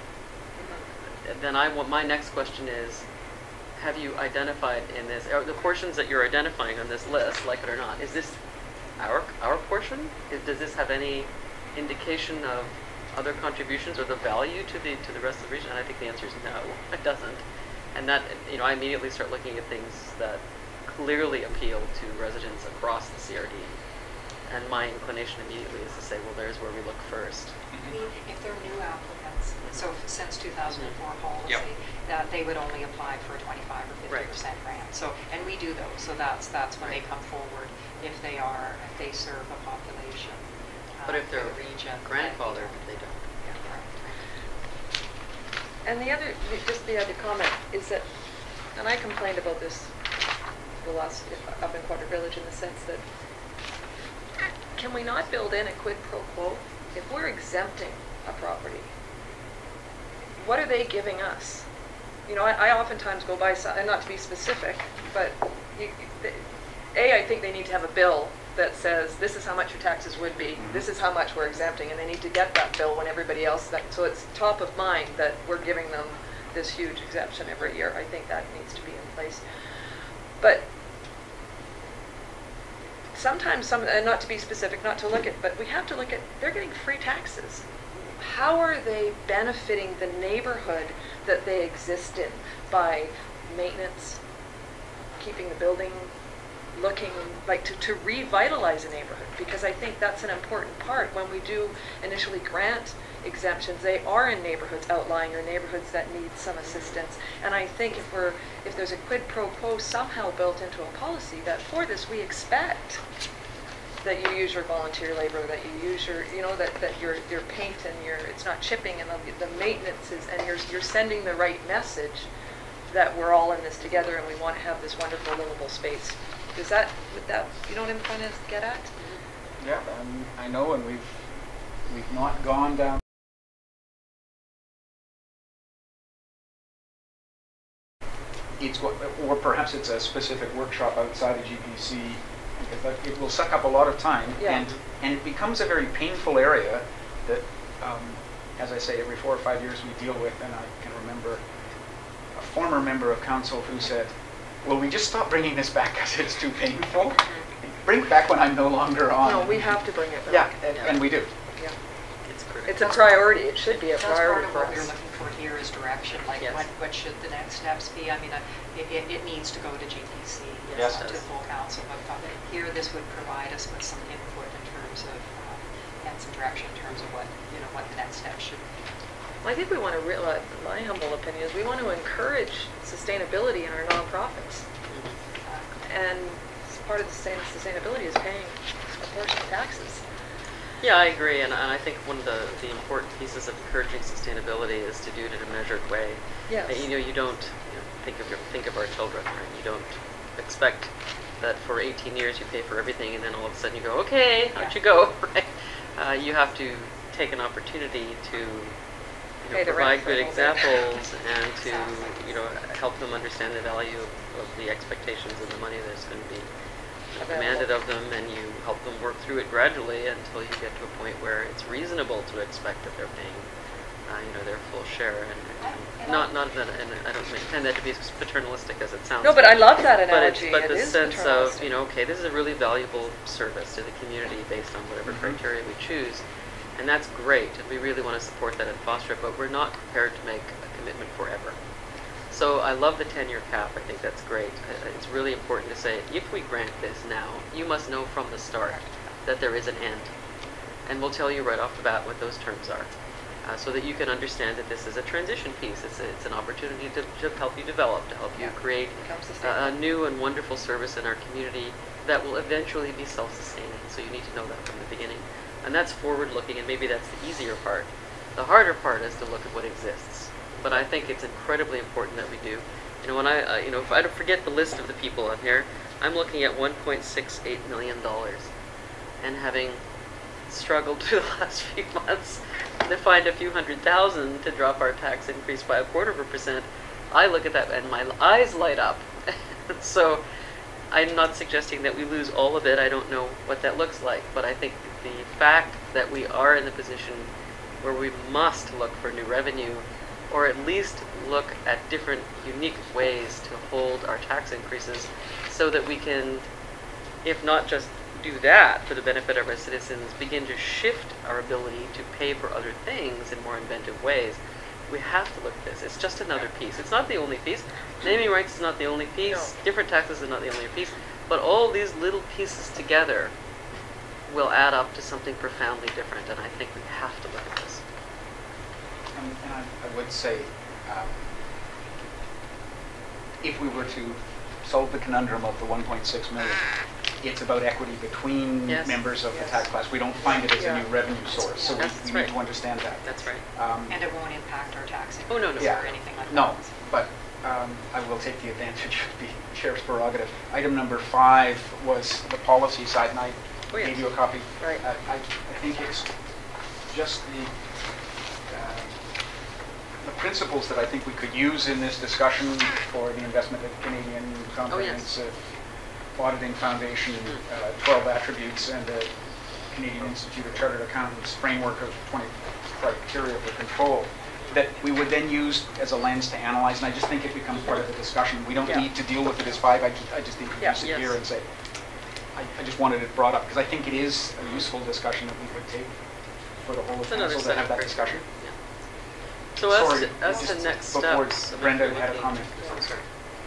then my next question is, have you identified in this, the portions that you're identifying on this list, like it or not, is this our portion? Does this have any indication of other contributions or the value to the rest of the region? And I think the answer is no, it doesn't. And that, I immediately start looking at things that clearly appeal to residents across the CRD. And my inclination immediately is to say, well, there's where we look first. If they're new applicants, so since 2004 policy, Yep. that they would only apply for a 25 or 50% grant. So, and we do those. So that's when they come forward if they serve a population. But if for they're the region, grandfathered, they don't. Yeah, correct. And just the other comment is that, and I complained about this up in Quadra Village in the sense that, can we not build in a quid pro quo? If we're exempting a property, what are they giving us? I oftentimes go by, and not to be specific, but I think they need to have a bill that says, this is how much your taxes would be, this is how much we're exempting, and they need to get that bill when everybody else, so it's top of mind that we're giving them this huge exemption every year. I think that needs to be in place. But sometimes, and not to be specific, not to look at, but we have to look at, they're getting free taxes. How are they benefiting the neighborhood that they exist in by maintenance, keeping the building looking like to revitalize a neighborhood? Because I think that's an important part. When we do initially grant exemptions, they are in neighborhoods, outlying or neighborhoods that need some assistance. And I think if there's a quid pro quo somehow built into a policy that for this we expect that you use your volunteer labor, that you use your, that your paint and it's not chipping, and the maintenance is, and you're sending the right message that we're all in this together and we want to have this wonderful livable space. Would that, you know what I'm trying to get at? Yeah, I know, and we've not gone down. Or perhaps it's a specific workshop outside of GPC, because it will suck up a lot of time, Yeah. and it becomes a very painful area that, as I say, every 4 or 5 years we deal with. And I can remember a former member of council who said, "Will we just stop bringing this back because it's too painful? Bring it back when I'm no longer on." No, we have to bring it Yeah, back. and we do. Yeah. It's critical. It's a priority. It should be a That's part priority of for what we're us. looking for here is direction, like Yes. what should the next steps be? I mean, it needs to go to GPC. Yes. to full council. But here, this would provide us with some input in terms of, and some direction in terms of what the next step should be. Well, I think we want to realize, my humble opinion is we want to encourage sustainability in our nonprofits. And part of the sustainability is paying a portion of taxes. Yeah, I agree, and I think one of the important pieces of encouraging sustainability is to do it in a measured way. Yes. You don't think of our children, right? You don't expect that for 18 years you pay for everything, and then all of a sudden you go, okay, out you go, right? You have to take an opportunity to Pay the provide rent for good a little bit. examples and to Exactly. help them understand the value of the expectations and the money that's going to be Available. demanded of them, and you help them work through it gradually until you get to a point where it's reasonable to expect that they're paying their full share. And not that, and I don't intend that to be as paternalistic as it sounds. No, but I love that But analogy. but It the is sense of, paternalistic. okay, this is a really valuable service to the community based on whatever criteria we choose. And that's great, and we really want to support that and foster it, but we're not prepared to make a commitment forever. So I love the 10-year cap. I think that's great. It's really important to say, if we grant this now, you must know from the start that there is an end. And we'll tell you right off the bat what those terms are, so that you can understand that this is a transition piece. It's an opportunity to help you develop, to help you create Become a sustainable. new and wonderful service in our community that will eventually be self-sustaining. So you need to know that from the beginning. And that's forward-looking, and maybe that's the easier part. The harder part is to look at what exists. But I think it's incredibly important that we do. When if I don't forget the list of the people on here, I'm looking at $1.68 million. And having struggled through the last few months to find a few $100,000 to drop our tax increase by 0.25%, I look at that and my eyes light up. So I'm not suggesting that we lose all of it. I don't know what that looks like, but I think the fact that we are in the position where we must look for new revenue, or at least look at different unique ways to hold our tax increases so that we can, if not just do that for the benefit of our citizens, begin to shift our ability to pay for other things in more inventive ways. We have to look at this. It's just another piece. It's not the only piece. Naming rights is not the only piece. No. Different taxes is not the only piece. But all these little pieces together will add up to something profoundly different, and I think we have to look at this. And I would say, if we were to solve the conundrum of the 1.6 million, it's about equity between Yes. members of the Yes. tax class. We don't find it as a Yeah. new revenue source, so That's we right. need to understand that. That's right. And it won't impact our tax Oh, no, no. increase Yeah. or anything like that. No, but I will take the advantage of the chair's prerogative. Item number 5 was the policy side, and I Oh, yes. gave you a copy. Right. I think it's just the principles that I think we could use in this discussion for the investment of Canadian Comprehensive Auditing Foundation, 12 attributes, and the Canadian Institute of Chartered Accountants framework of 20 criteria for control that we would then use as a lens to analyze, and I just think it becomes part of the discussion. We don't Yeah. need to deal with it as 5. I just introduce it Yes. here and say, I just wanted it brought up because I think it is a useful discussion that we could take for the whole of It's another council to set have of that criteria. discussion. Yeah. So Sorry, as to just next before steps, Brenda if we're had a looking- comment. Oh, sorry.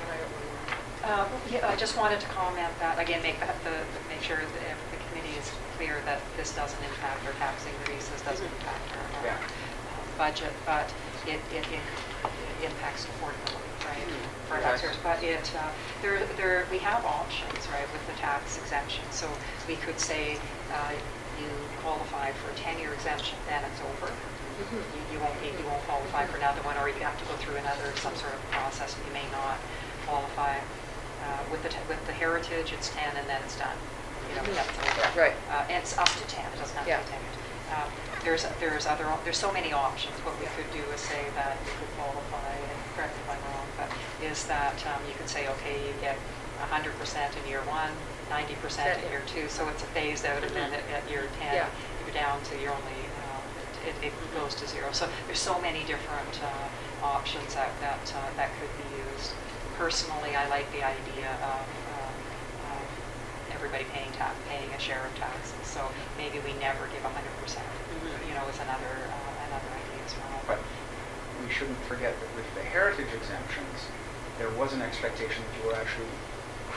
I just wanted to comment that, again, make sure that the committee is clear that this doesn't impact our tax increases, doesn't impact our Yeah. budget, but it impacts affordability, right, for our Okay. taxpayers. But we have options, right, with the tax exemption. So we could say you qualify for a 10-year exemption, then it's over. You won't qualify for another one, or you have to go through some sort of process, and you may not qualify. With the heritage, it's 10, and then it's done. That's over. Right. And it's up to 10. It doesn't have to Yeah. be 10 years. There's so many options. What we could do is say that you could qualify, and correct me if I'm wrong, but is that you could say, okay, you get 100% in year 1, 90% in year 2, so it's a phased out, and then at year 10, Yeah. you're down to your only. It goes to 0. So there's so many different options that could be used. Personally, I like the idea of everybody paying a share of taxes. So maybe we never give 100%. Is another idea as well. But we shouldn't forget that with the heritage exemptions, there was an expectation that you were actually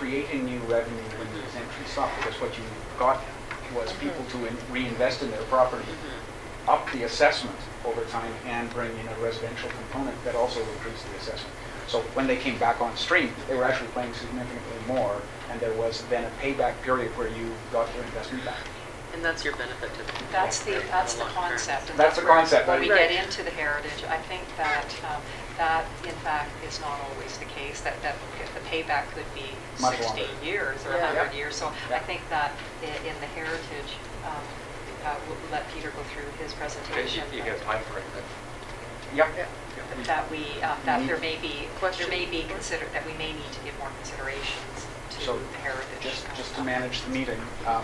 creating new revenue when the exemption stopped, because what you got was people to reinvest in their property, up the assessment over time, and bring in a residential component that also increased the assessment. So when they came back on stream, they were actually paying significantly more, and there was then a payback period where you got your investment back. And that's your benefit to the That's the long term. concept. And That's the where- concept, When we right. get into the heritage, I think that that in fact is not always the case, that the payback could be Much 60 longer. years or Yeah. 100 years. So Yeah. I think that in the heritage, we'll let Peter go through his presentation. You get time for it. Yep. That we, that there may be, Question. that we may need to give more considerations to So the heritage. just to manage the meeting,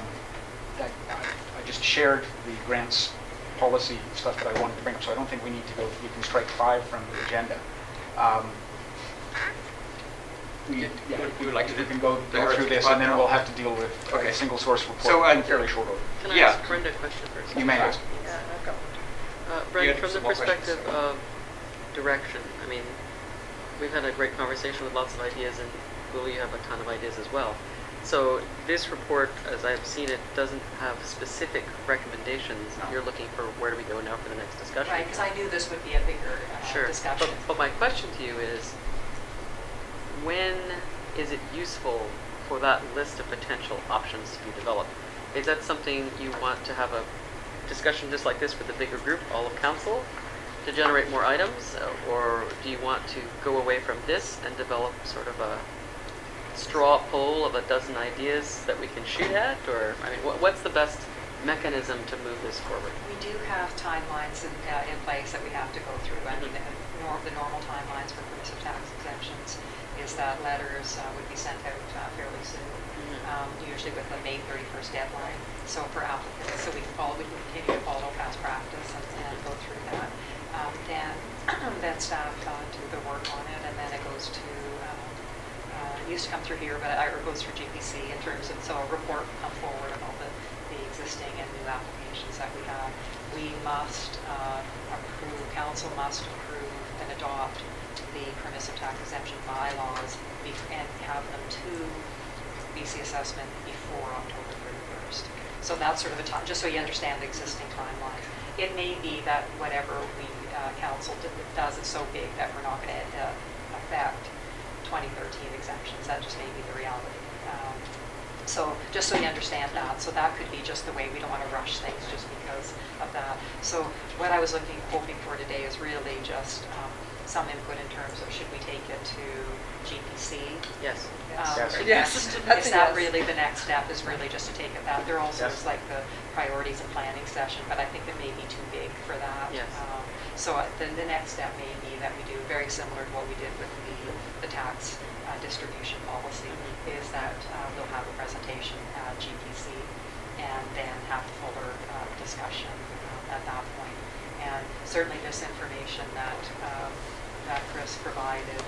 I just shared the grants policy stuff that I wanted to bring up, so I don't think we need to go, you can strike 5 from the agenda. We would like to we can go the through heritage this, part and then now? we'll have to deal with Okay. a single source report So, in fairly short order. Can I Yeah. ask Brenda a question first? You may ask. Yeah, I've got one. Brenda, had from the some more questions. perspective of direction, I mean, we've had a great conversation with lots of ideas, and Will, you have a ton of ideas as well. So this report, as I've seen it, doesn't have specific recommendations. No. You're looking for where do we go now for the next discussion. Right, because I knew this would be a bigger Sure. discussion. But my question to you is, when is it useful for that list of potential options to be developed? Is that something you want to have a discussion just like this with a bigger group, all of council, to generate more items? Or do you want to go away from this and develop sort of a straw poll of a dozen ideas that we can shoot at? Or, I mean, what's the best mechanism to move this forward? We do have timelines in place that we have to go through. I mean, the normal timelines for permissive tax exemptions is that letters would be sent out fairly soon, usually with a May 31st deadline. So for applicants, so we can continue to follow past practice and go through that. Then staff do the work on it, and then it goes to it used to come through here, but it goes through GPC in terms of, so a report will come forward of all the existing and new applications that we have. We must approve, council must approve and adopt the permissive tax exemption bylaws and have them to BC assessment before October 31st. So that's sort of a time, just so you understand the existing timeline. It may be that whatever we council does is so big that we're not going to affect 2013 exemptions. That just may be the reality. So just so you understand that. So that could be just the way. We don't want to rush things just because of that. So what I was hoping for today is really just some input in terms of should we take it to GPC? Yes. Yes, that's Is a that yes. really the next step, is really just to take it that? There also Yes. is like the priorities and planning session, but I think it may be too big for that. Yes. So then the next step may be that we do very similar to what we did with the tax distribution policy, is that we'll have a presentation at GPC and then have a fuller discussion at that point. And certainly this information that Chris provided,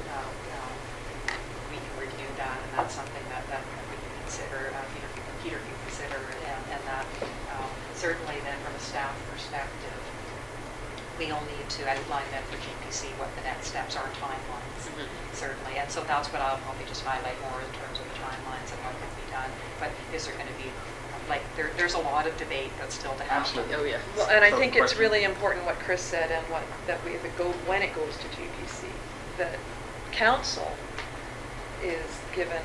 we can review that, and that's something that we can consider, Peter can consider, and that certainly then from a staff perspective, we'll need to outline then for GPC what the next steps are, timelines, certainly. And so that's what I'll probably just highlight more in terms of the timelines and what can be done. But is there going to be, like, there's a lot of debate that's still to happen. Absolutely. Oh, yeah. Well, and I So think the it's question- really important what Chris said, and when it goes to GPC, that council is given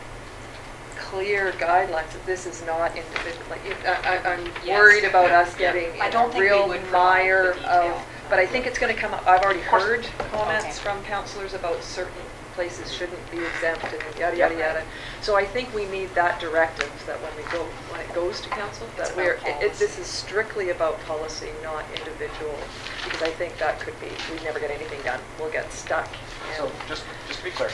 clear guidelines that this is not individual. Like, I'm Yes. worried about Yeah. us getting I in don't a think we real would provide the mire detail. of, but I think it's going to come up. I've already course. heard comments Okay. from councillors about certain places shouldn't be exempt and yada, yada, yada. So I think we need that directive that when it goes to council, It's that about this policy. is strictly about policy, not individual, because I think that could be, we never get anything done. We'll get stuck. So just to be clear,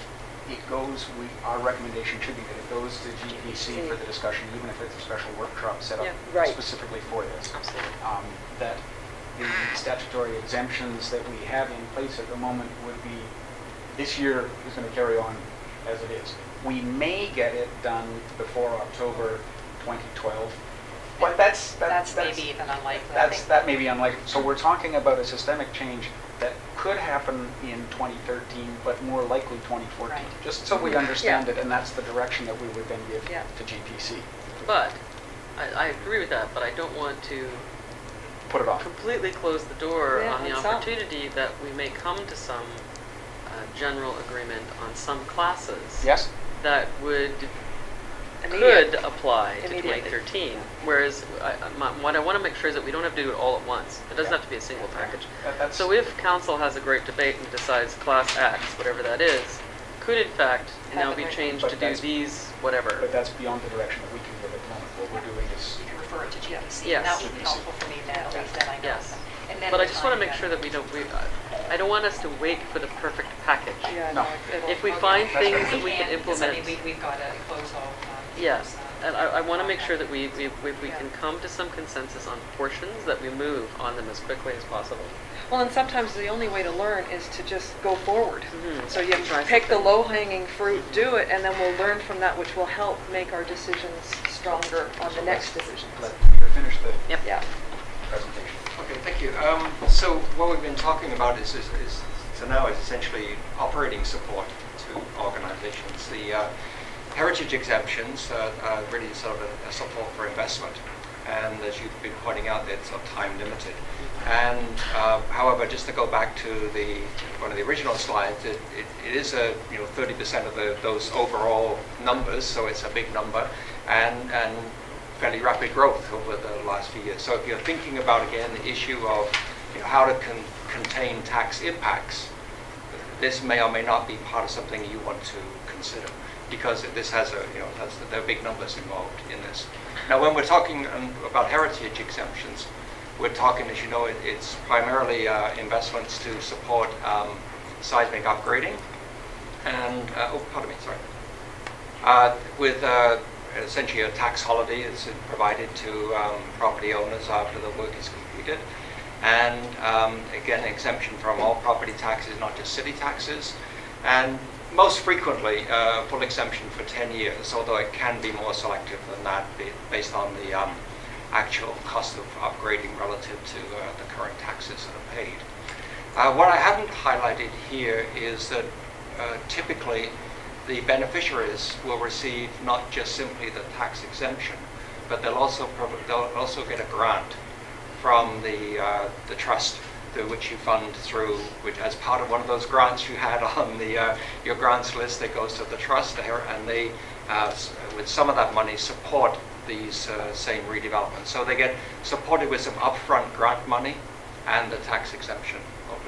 our recommendation should be that it goes to GPC for the discussion, even if it's a special workshop set up Yeah, right. specifically for this. Absolutely. That the statutory exemptions that we have in place at the moment would be, this year is going to carry on as it is. We may get it done before October 2012, but that's That's maybe even unlikely. I think. that may be unlikely. So we're talking about a systemic change that could happen in 2013, but more likely 2014. Right. Just so we understand Yeah. it, and that's the direction that we would then give Yeah. to GPC. But I agree with that, but I don't want to Put it off. completely close the door Yeah, on the on some. opportunity that we may come to some general agreement on some classes Yes? that would Immediate. could apply to Immediately. 2013. Whereas what I want to make sure is that we don't have to do it all at once. It doesn't Yeah. have to be a single package. That's- So if council has a great debate and decides class X, whatever that is, could in fact now Happen be right now. changed But to do that's- these whatever. But that's beyond the direction that we can give at the moment. What we're doing is, You can refer it to GPC. Yes. And that would be helpful for me then, at least then I know. Yes. And then But I the just want to timing make sure then. that I don't want us to wait for the perfect package. Yeah, No. it'll- If we Okay. find That's things right. that we can Because, I implement. mean, we've got to close all. Yes, and I want to make sure that contract. if we Yeah. can come to some consensus on portions, that we move on them as quickly as possible. Well, and sometimes the only way to learn is to just go forward. Mhm. So you Try pick the something. low-hanging fruit, do it, and then we'll learn from that, which will help make our decisions stronger on the next decisions. let Peter finish the Yep. Yeah. presentation. Okay, thank you. So what we've been talking about is so now is essentially operating support to organizations. The heritage exemptions are really sort of a support for investment. And as you've been pointing out, it's sort of time limited. And however, just to go back to one of the original slides, it is 30% of those overall numbers, so it's a big number, and fairly rapid growth over the last few years. So if you're thinking about again the issue of how to contain tax impacts, this may or may not be part of something you want to consider, because this has there are big numbers involved in this. Now, when we're talking about heritage exemptions, we're talking, as you know, it's primarily investments to support seismic upgrading, and with essentially a tax holiday is provided to property owners after the work is completed. And again, exemption from all property taxes, not just city taxes. And most frequently, full exemption for 10 years, although it can be more selective than that based on the actual cost of upgrading relative to the current taxes that are paid. What I haven't highlighted here is that typically the beneficiaries will receive not just simply the tax exemption, but they'll also get a grant from the trust through which you fund through, which as part of one of those grants you had on your grants list that goes to the trust there, and they, with some of that money, support these same redevelopments. So they get supported with some upfront grant money and the tax exemption over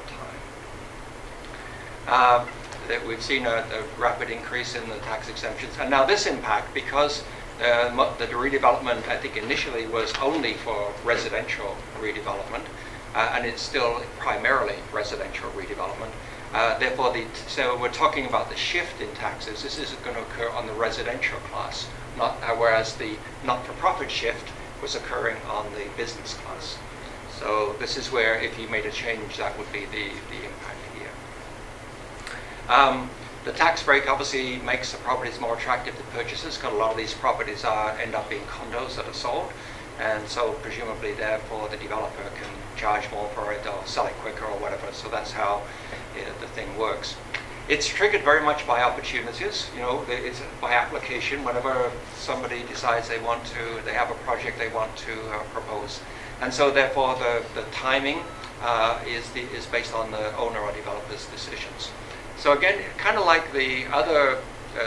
time. That we've seen a rapid increase in the tax exemptions, and now this impact, because the redevelopment, I think initially was only for residential redevelopment, and it's still primarily residential redevelopment. Therefore, so we're talking about the shift in taxes. This is going to occur on the residential class, whereas the not-for-profit shift was occurring on the business class. So this is where, if you made a change, that would be the impact here. The tax break obviously makes the properties more attractive to purchasers, because a lot of these properties end up being condos that are sold, and so presumably therefore the developer can charge more for it or sell it quicker or whatever. So that's how the thing works. It's triggered very much by opportunities. It's by application. Whenever somebody decides they have a project they want to propose, and so therefore the timing is based on the owner or developer's decisions. So again, kind of like the other,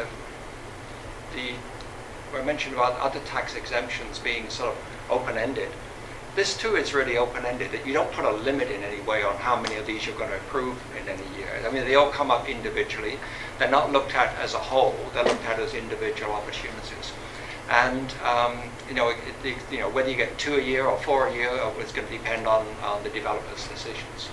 I mentioned about other tax exemptions being sort of open-ended. This too is really open-ended. You don't put a limit in any way on how many of these you're going to approve in any year. I mean, they all come up individually. They're not looked at as a whole. They're looked at as individual opportunities. And whether you get 2 a year or 4 a year, it's going to depend on the developer's decisions.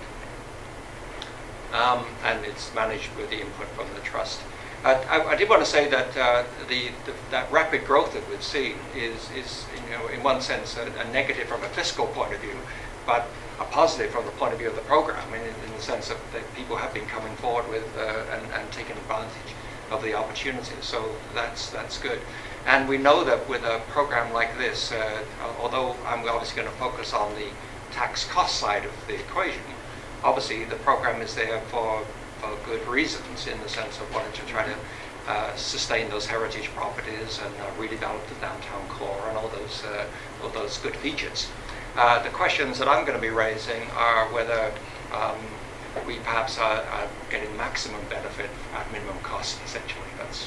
And it's managed with the input from the trust. I did want to say that that rapid growth that we've seen is in one sense a negative from a fiscal point of view, but a positive from the point of view of the program, in the sense that people have been coming forward with and taking advantage of the opportunities. So that's good. And we know that with a program like this, although I'm obviously going to focus on the tax cost side of the equation, obviously the program is there for good reasons, in the sense of wanting to try to sustain those heritage properties and redevelop the downtown core and all those good features. The questions that I'm going to be raising are whether we perhaps are getting maximum benefit at minimum cost, essentially.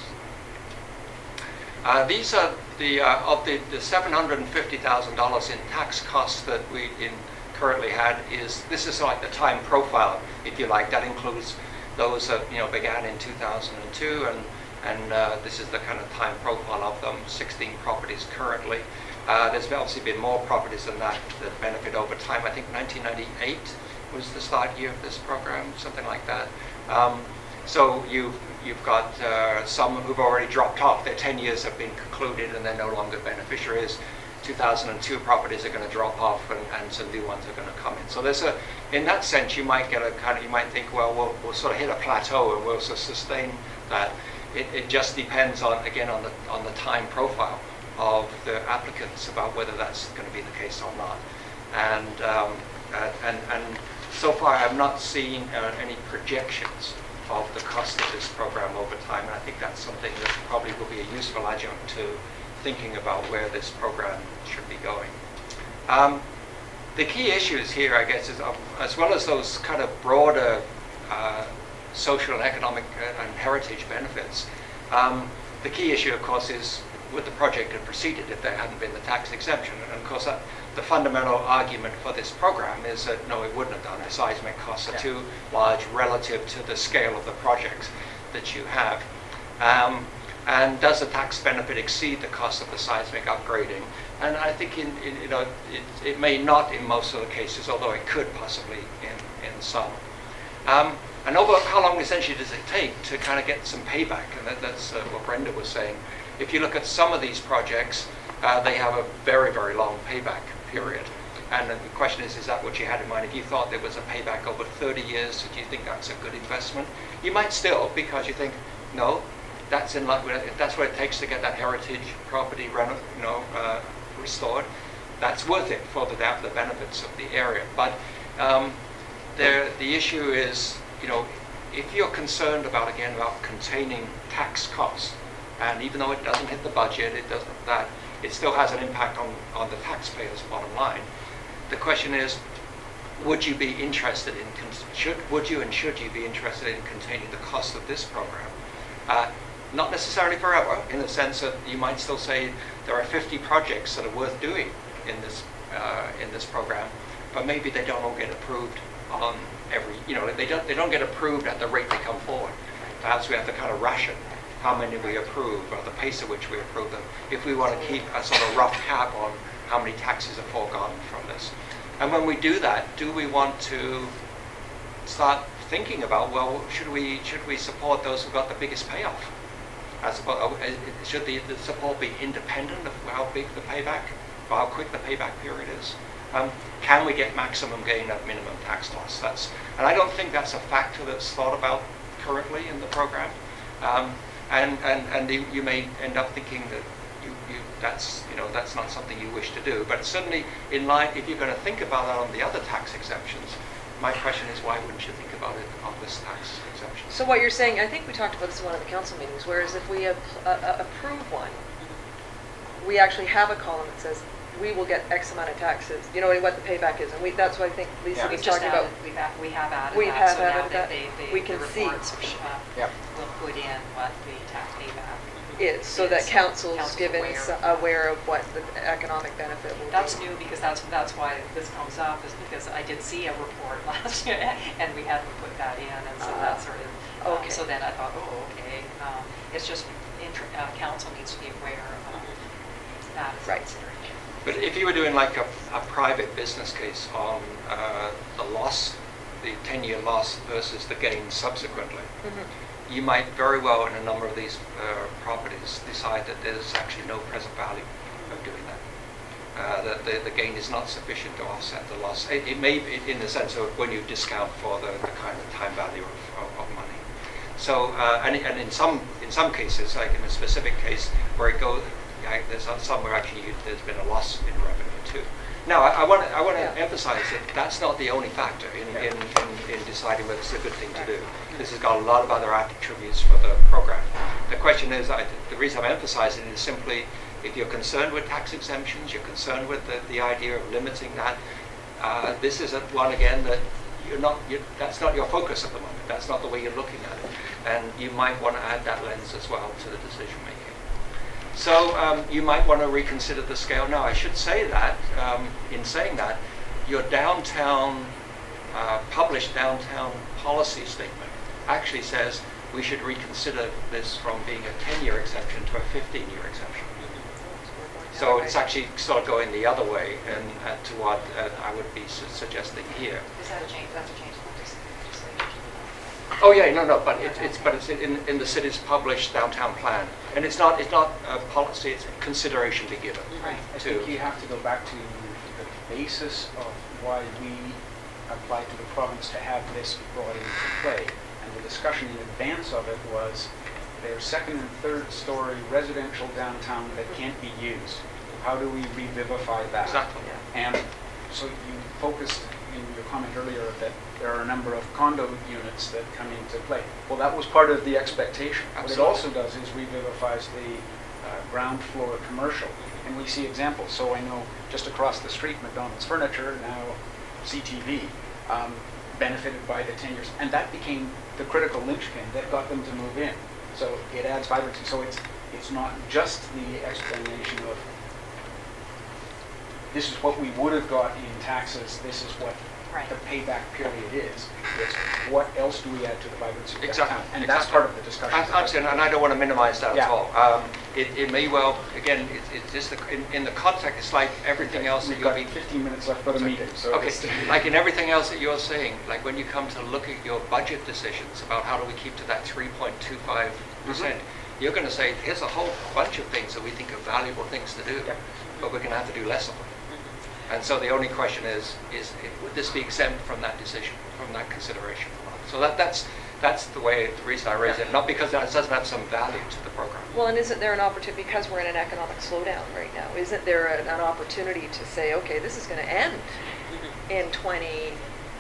These are of the $750,000 in tax costs that we currently had. This is like the time profile, if you like. That includes those that began in 2002, and this is the kind of time profile of them. 16 properties currently. There's obviously been more properties than that benefit over time. I think 1998 was the start year of this program, something like that. So you've got some who've already dropped off. Their 10 years have been concluded and they're no longer beneficiaries. 2002 properties are going to drop off, and some new ones are going to come in. So there's in that sense, you might get you might think, well, we'll sort of hit a plateau and we'll sort of sustain that. It just depends on the time profile of the applicants about whether that's going to be the case or not. And so far, I've not seen any projections of the cost of this program over time, and I think that's something that probably will be a useful adjunct to thinking about where this program should be going. The key issues here, I guess, is as well as those kind of broader social and economic and heritage benefits, the key issue, of course, is would the project have proceeded if there hadn't been the tax exemption? And of course, the fundamental argument for this program is that no, it wouldn't have done. The seismic costs are too large relative to the scale of the projects that you have. And does the tax benefit exceed the cost of the seismic upgrading? And I think it may not in most of the cases, although it could possibly in some. And over how long essentially does it take to kind of get some payback? And that's what Brenda was saying. If you look at some of these projects, they have a very, very long payback period. And the question is that what you had in mind? If you thought there was a payback over 30 years, do you think that's a good investment? You might still, because you think, no, that's in line with, if that's what it takes to get that heritage property restored, that's worth it for the benefits of the area. But the issue is, if you're concerned about containing tax costs, and even though it doesn't hit the budget, it still has an impact on the taxpayer's bottom line. The question is, would you be interested in, should you be interested in containing the cost of this program? Not necessarily forever, in the sense that you might still say there are 50 projects that are worth doing in this program, but maybe they don't all get approved on every, they don't get approved at the rate they come forward. Perhaps we have to kind of ration how many we approve, or the pace at which we approve them, if we want to keep a sort of rough cap on how many taxes are foregone from this. And when we do that, do we want to start thinking about, well, should we support those who got the biggest payoff? Should the support be independent of how big the payback, or how quick the payback period is? Can we get maximum gain at minimum tax loss? And I don't think that's a factor that's thought about currently in the program. And you may end up thinking that that's not something you wish to do. But certainly, in line, if you're going to think about that on the other tax exemptions, my question is, why wouldn't you think about it on this tax exemption? So what you're saying, I think we talked about this in one of the council meetings, whereas if we approve one, we actually have a column that says we will get X amount of taxes. You know what the payback is, and that's what I think Lisa was talking about. We have added we that. have added that. We can the see. reports will put in what the tax payback is, so that council's given aware. aware of what the economic benefit will That's be. new, because that's why this comes up, is because I did see a report last year and we hadn't put that in, and so that sort of okay. So then I thought, okay, it's just council needs to be aware of that as a consideration. But if you were doing like a private business case on the loss, the 10-year loss versus the gain subsequently, you might very well in a number of these properties decide that there's actually no present value of doing that. That the gain is not sufficient to offset the loss. It may be in the sense of when you discount for the kind of time value of money. So and in some cases, like in a specific case where it goes, there's some where actually there's been a loss in revenue too. Now, I want to Yeah. emphasize that that's not the only factor in deciding whether it's a good thing to do. This has got a lot of other attributes for the program. The question is, the reason I'm emphasizing it is simply, if you're concerned with tax exemptions, you're concerned with the idea of limiting that, this is one again that that's not your focus at the moment. That's not the way you're looking at it. And you might want to add that lens as well to the decision making. So you might want to reconsider the scale. Now, I should say that, in saying that, your published downtown policy statement actually says we should reconsider this from being a 10-year exception to a 15-year exception. So it's actually sort of going the other way and to what I would be suggesting here. Is that a change? That's a change. Oh yeah, no, but it's in the city's published downtown plan, and it's not a policy; it's a consideration to give it. Right. I think you have to go back to the basis of why we applied to the province to have this brought into play, and the discussion in advance of it was there's second and third story residential downtown that can't be used. How do we revivify that? Exactly. And so you focused in your comment earlier that there are a number of condo units that come into play. Well, that was part of the expectation. Absolutely. What it also does is revivifies the ground floor commercial. And we see examples. So I know just across the street, McDonald's Furniture, now CTV, benefited by the 10 years. And that became the critical linchpin that got them to move in. So it adds vibrancy. So it's not just the explanation of this is what we would have got in taxes, this is what the payback period is. It's what else do we add to the vibrancy of Exactly. downtown? And that's part of the discussion. Absolutely, and I don't want to minimize that Yeah. at all. It may well, again, it's just in the context, it's like everything else that We've you'll got be 15 minutes left for the meeting. So okay, it's- like in everything else that you're saying, like when you come to look at your budget decisions about how do we keep to that 3.25%, you're going to say, here's a whole bunch of things that we think are valuable things to do, Yeah. but we're going to have to do less of them. And so the only question is would this be exempt from that decision, from that consideration? So that's the reason I raise it, not because that doesn't have some value to the program. Well, and isn't there an opportunity, because we're in an economic slowdown right now, isn't there an opportunity to say, okay, this is going to end in 2020?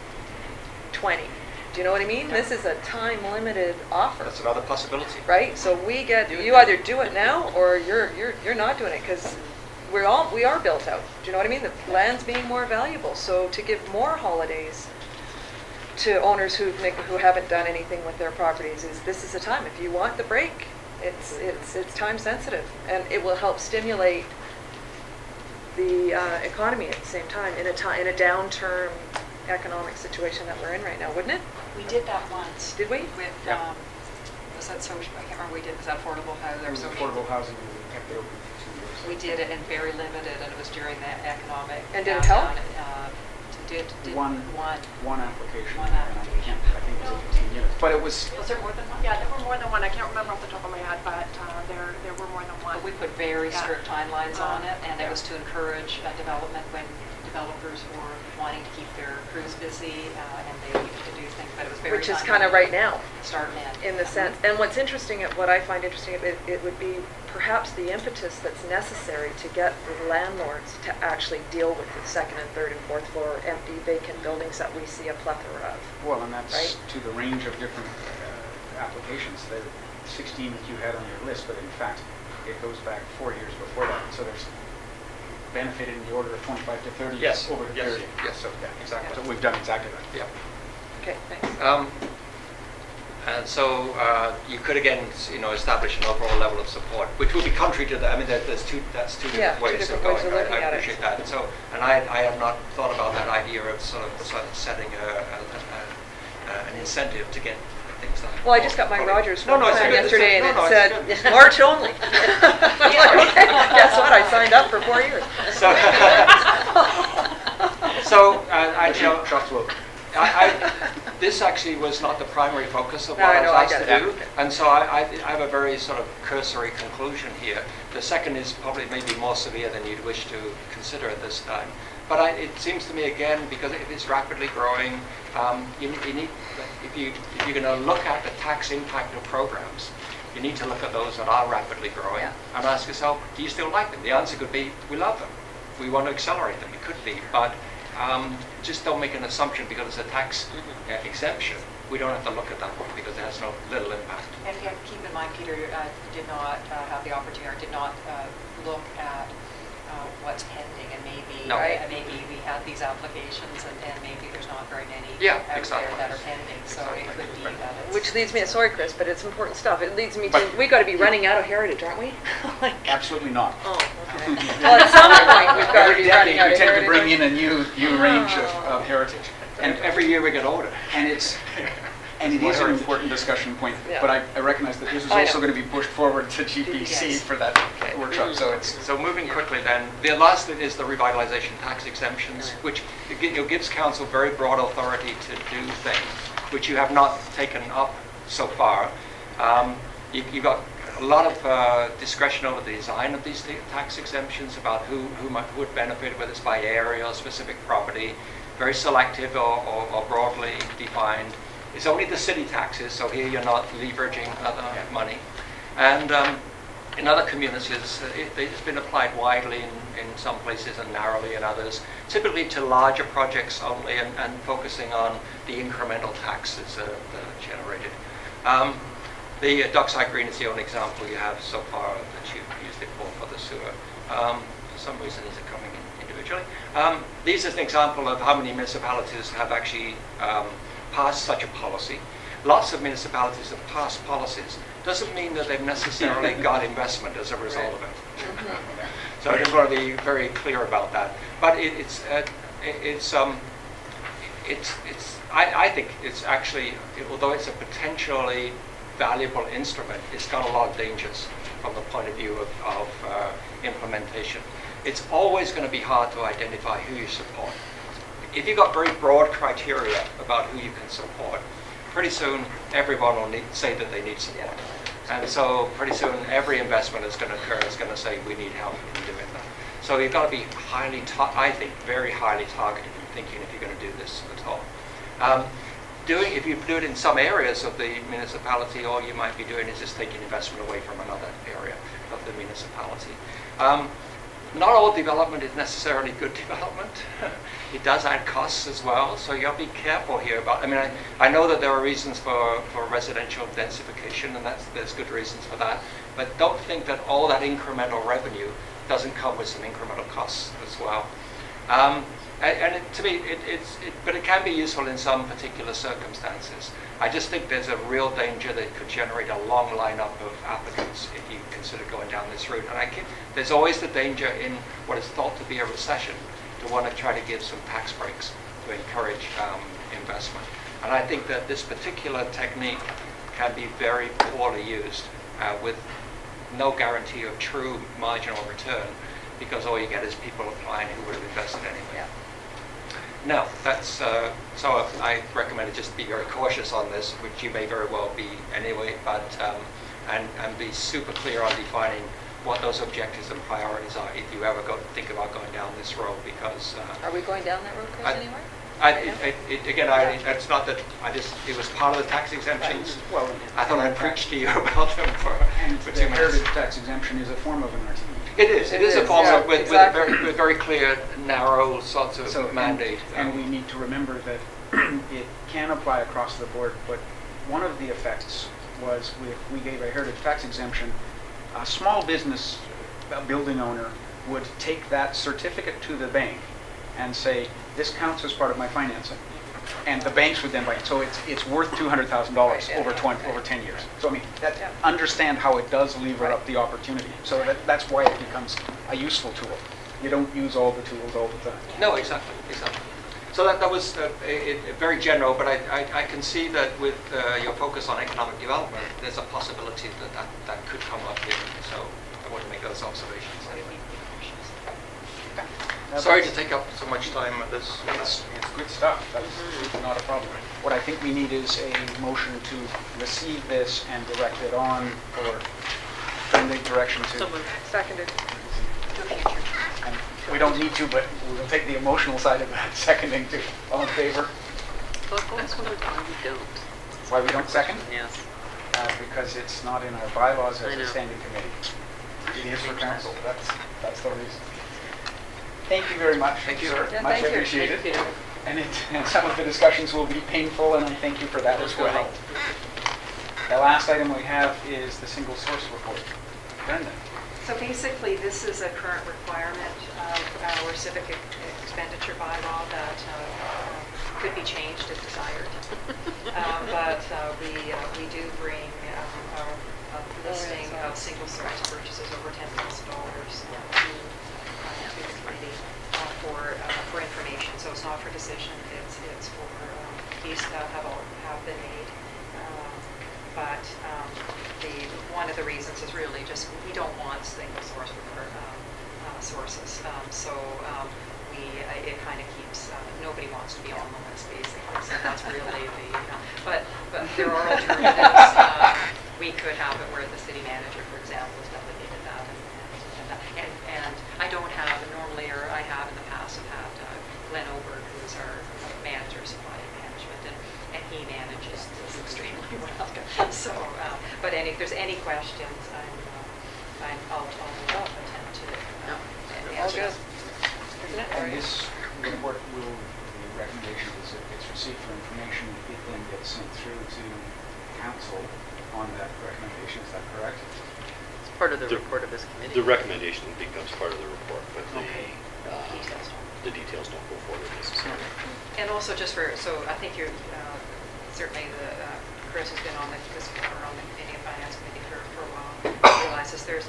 Do you know what I mean? This is a time-limited offer. That's another possibility. Right? So you either do it now or you're not doing it, because we are built out. Do you know what I mean? The land's being more valuable. So to give more holidays to owners who haven't done anything with their properties this is a time. If you want the break, it's time sensitive, and it will help stimulate the economy at the same time in a downturn economic situation that we're in right now, wouldn't it? We did that once. Did we? With, Yeah. was that social, I can't remember, was that affordable housing? There was affordable housing, and we kept it open for 2 years. We did it and very limited, and it was during the economic. And did it help? Did One one. application, One and application. I think it was 18 units. But it was, Was there more than one? Yeah, there were more than one. I can't remember off the top of my head, but there were more than one. But we put very Yeah. strict timelines on it, and it Yeah. was to encourage development when developers were wanting to keep their crews busy, and they needed to do things, but it was very Which is time kind of right now. Start and end. In the sense, and what I find interesting, it would be perhaps the impetus that's necessary to get the landlords to actually deal with the second and third and fourth floor empty vacant buildings that we see a plethora of. well, and that's Right. to the range of different applications. There are 16 that you had on your list, but in fact, it goes back 4 years before that. So there's benefit in the order of 25 to 30 Yes. over the Yes. period. Yes. So, yeah, Exactly. So we've done exactly that. Yeah. Okay, thanks. And so you could again, establish an overall level of support, which would be contrary to that. I mean, that's two Yeah, different two ways different of going. ways of looking I at it. appreciate that. So, and I have not thought about that idea of sort of setting an incentive to get things done. Well, I just got my Probably- Rogers No, no, it's plan good. yesterday, and No, it no, it's said good. March only. Guess what? I signed up for 4 years. So, I, you know, Shots will. this actually was not the primary focus of No, what I I know, was I asked get to it. do, and so I have a very sort of cursory conclusion here. The second is probably maybe more severe than you'd wish to consider at this time. But it seems to me again, because if it's rapidly growing, you need, if you're going to look at the tax impact of programs, you need to look at those that are rapidly growing Yeah. and ask yourself, do you still like them? The answer could be, we love them. we want to accelerate them. It could be, but just don't make an assumption because it's a tax exemption. We don't have to look at that one because it has no little impact. And yeah, keep in mind, Peter did not have the opportunity, or did not look at what's pending, and maybe No. right? Maybe we had these applications, and maybe there's not very many Yeah, out exactly. there that are pending. So Exactly. it could be that it's Which leads me, sorry Chris, but it's important stuff. It leads me to, But- we got to be running out of heritage, aren't we? Like, Absolutely not. oh, okay. Well, at some point, we've got to Every be running decade, out we of tend heritage. to bring in a new range of heritage. And every year we get older. And it's, and it is an important discussion point, Yeah. but I recognize that this is I also know. going to be pushed forward to GPC Yes. for that workshop, so it's, So moving quickly then, the last thing is the revitalization tax exemptions, which gives council very broad authority to do things, which you have not taken up so far. You've got a lot of discretion over the design of these tax exemptions about who would benefit, whether it's by area or specific property, very selective or broadly defined. It's only the city taxes, so here you're not leveraging other money. And in other communities, it's been applied widely in some places and narrowly in others, typically to larger projects only and focusing on the incremental taxes that are generated. The Dockside Green is the only example you have so far that you've used it for the sewer. For some reason, these are coming in individually. These is an example of how many municipalities have actually passed such a policy. Lots of municipalities have passed policies. Doesn't mean that they've necessarily got investment as a result of it. So I just want to be very clear about that. But I think it's actually, although it's a potentially valuable instrument, it's got a lot of dangers from the point of view of implementation. It's always going to be hard to identify who you support. If you've got very broad criteria about who you can support, pretty soon everyone will say that they need support. And so pretty soon every investment that's going to occur is going to say we need help in doing that. So you've got to be I think, very highly targeted in thinking if you're going to do this at all. If you do it in some areas of the municipality, all you might be doing is just taking investment away from another area of the municipality. Not all development is necessarily good development. It does add costs as well, so you have to be careful here about, I know that there are reasons for residential densification, and there's good reasons for that, but don't think that all that incremental revenue doesn't come with some incremental costs as well. To me, but it can be useful in some particular circumstances. I just think there's a real danger that it could generate a long lineup of applicants if you consider going down this route. And there's always the danger in what is thought to be a recession to want to try to give some tax breaks to encourage investment. And I think that this particular technique can be very poorly used with no guarantee of true marginal return, because all you get is people applying who would have invested anyway. Yeah. No, that's so I recommend it just be very cautious on this, which you may very well be anyway, but and be super clear on defining what those objectives and priorities are if you ever think about going down this road, because Are we going down that road, Chris, anywhere? It's not that it was part of the tax exemptions. well, I thought I'd preach to you about them for and 2 the minutes. heritage tax exemption is a form of an RTE. It is a form yeah, of, with exactly. with very clear, narrow sorts of So, mandate. And we need to remember that it can apply across the board, but one of the effects was we gave a heritage tax exemption, a small business, a building owner would take that certificate to the bank and say, this counts as part of my financing. And the banks would then buy it. So it's worth $200,000 over 10 years. So understand how it does lever up the opportunity. So that's why it becomes a useful tool. You don't use all the tools all the time. No, exactly. So that was very general, but I can see that with your focus on economic development, there's a possibility that could come up here. So I want to make those observations anyway. Sorry to take up so much time with this. It's good stuff. That's not a problem. What I think we need is a motion to receive this and direct it on for sending direction to. Seconded. And we don't need to, but we'll take the emotional side of that seconding too. All in favor? That's why we don't. Why we don't second? Yes. Because it's not in our bylaws I as know. a standing committee. It is for council. That's the reason. thank you very much, Thank you. sir. Yeah, Much thank you. appreciated. Thank you. And some of the discussions will be painful, and I thank you for that as well. The last item we have is the single source report. Brenda? So basically, this is a current requirement of our civic expenditure bylaw that could be changed if desired. But we do bring a listing of single source purchases over $10,000 to the committee for information. So it's not for decision, it's for these that have been made. But one of the reasons is really just we don't want single source sources. It kind of keeps nobody wants to be on the list basically. So that's really but there are alternatives. We could have it where the city manager, for example, has delegated that, and I don't have normally, or I have in the past, have had Glenn Oberg, who is our manager of supply management, and he manages this extremely well. So, but if there's any questions, I'll attempt to All answer. good. Isn't it? And this report will, the recommendation is that it's received for information, it then gets sent through to council on that recommendation, is that correct? It's part of the report of this committee. The recommendation becomes part of the report, but Okay. the details don't go forward necessarily. And also just so I think you're, certainly Chris has been on the committee and finance committee for a while, realizes there's,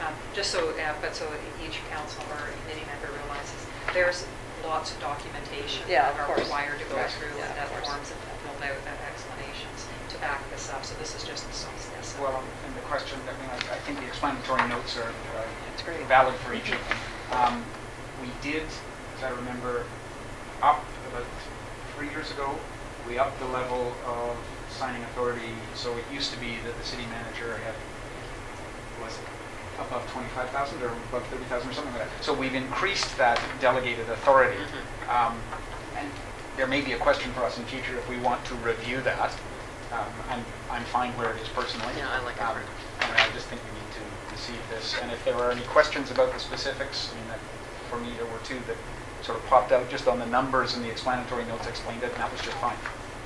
but so each council or committee member realizes there's lots of documentation Yeah, that of are course. required to go Yeah, through, yeah, and that of course. forms and filled out explanations to back this up. So this is just some steps. Well, and the question, I think the explanatory notes are That's great. valid for each of them. We did, as I remember, up about 3 years ago, we upped the level of signing authority. So it used to be that the city manager had, was it above 25,000 or above 30,000 or something like that. So we've increased that delegated authority. And there may be a question for us in future if we want to review that. I'm fine where it is personally. Yeah, I like it. And I just think we need to receive this. And if there are any questions about the specifics, for me there were two that sort of popped out just on the numbers, and the explanatory notes explained it, and that was just fine.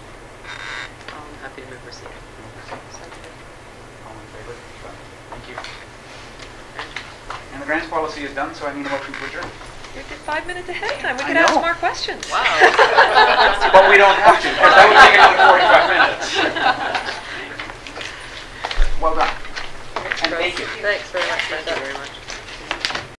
I'm happy to move receipt. All in favor? Thank you. And the grants policy is done, so I need a motion to adjourn. You're 5 minutes ahead of time. We I could ask know. more questions. Wow. But we don't have to, because that would take another 45 minutes. Well done. And thank you. Thanks very much. Thank you very much.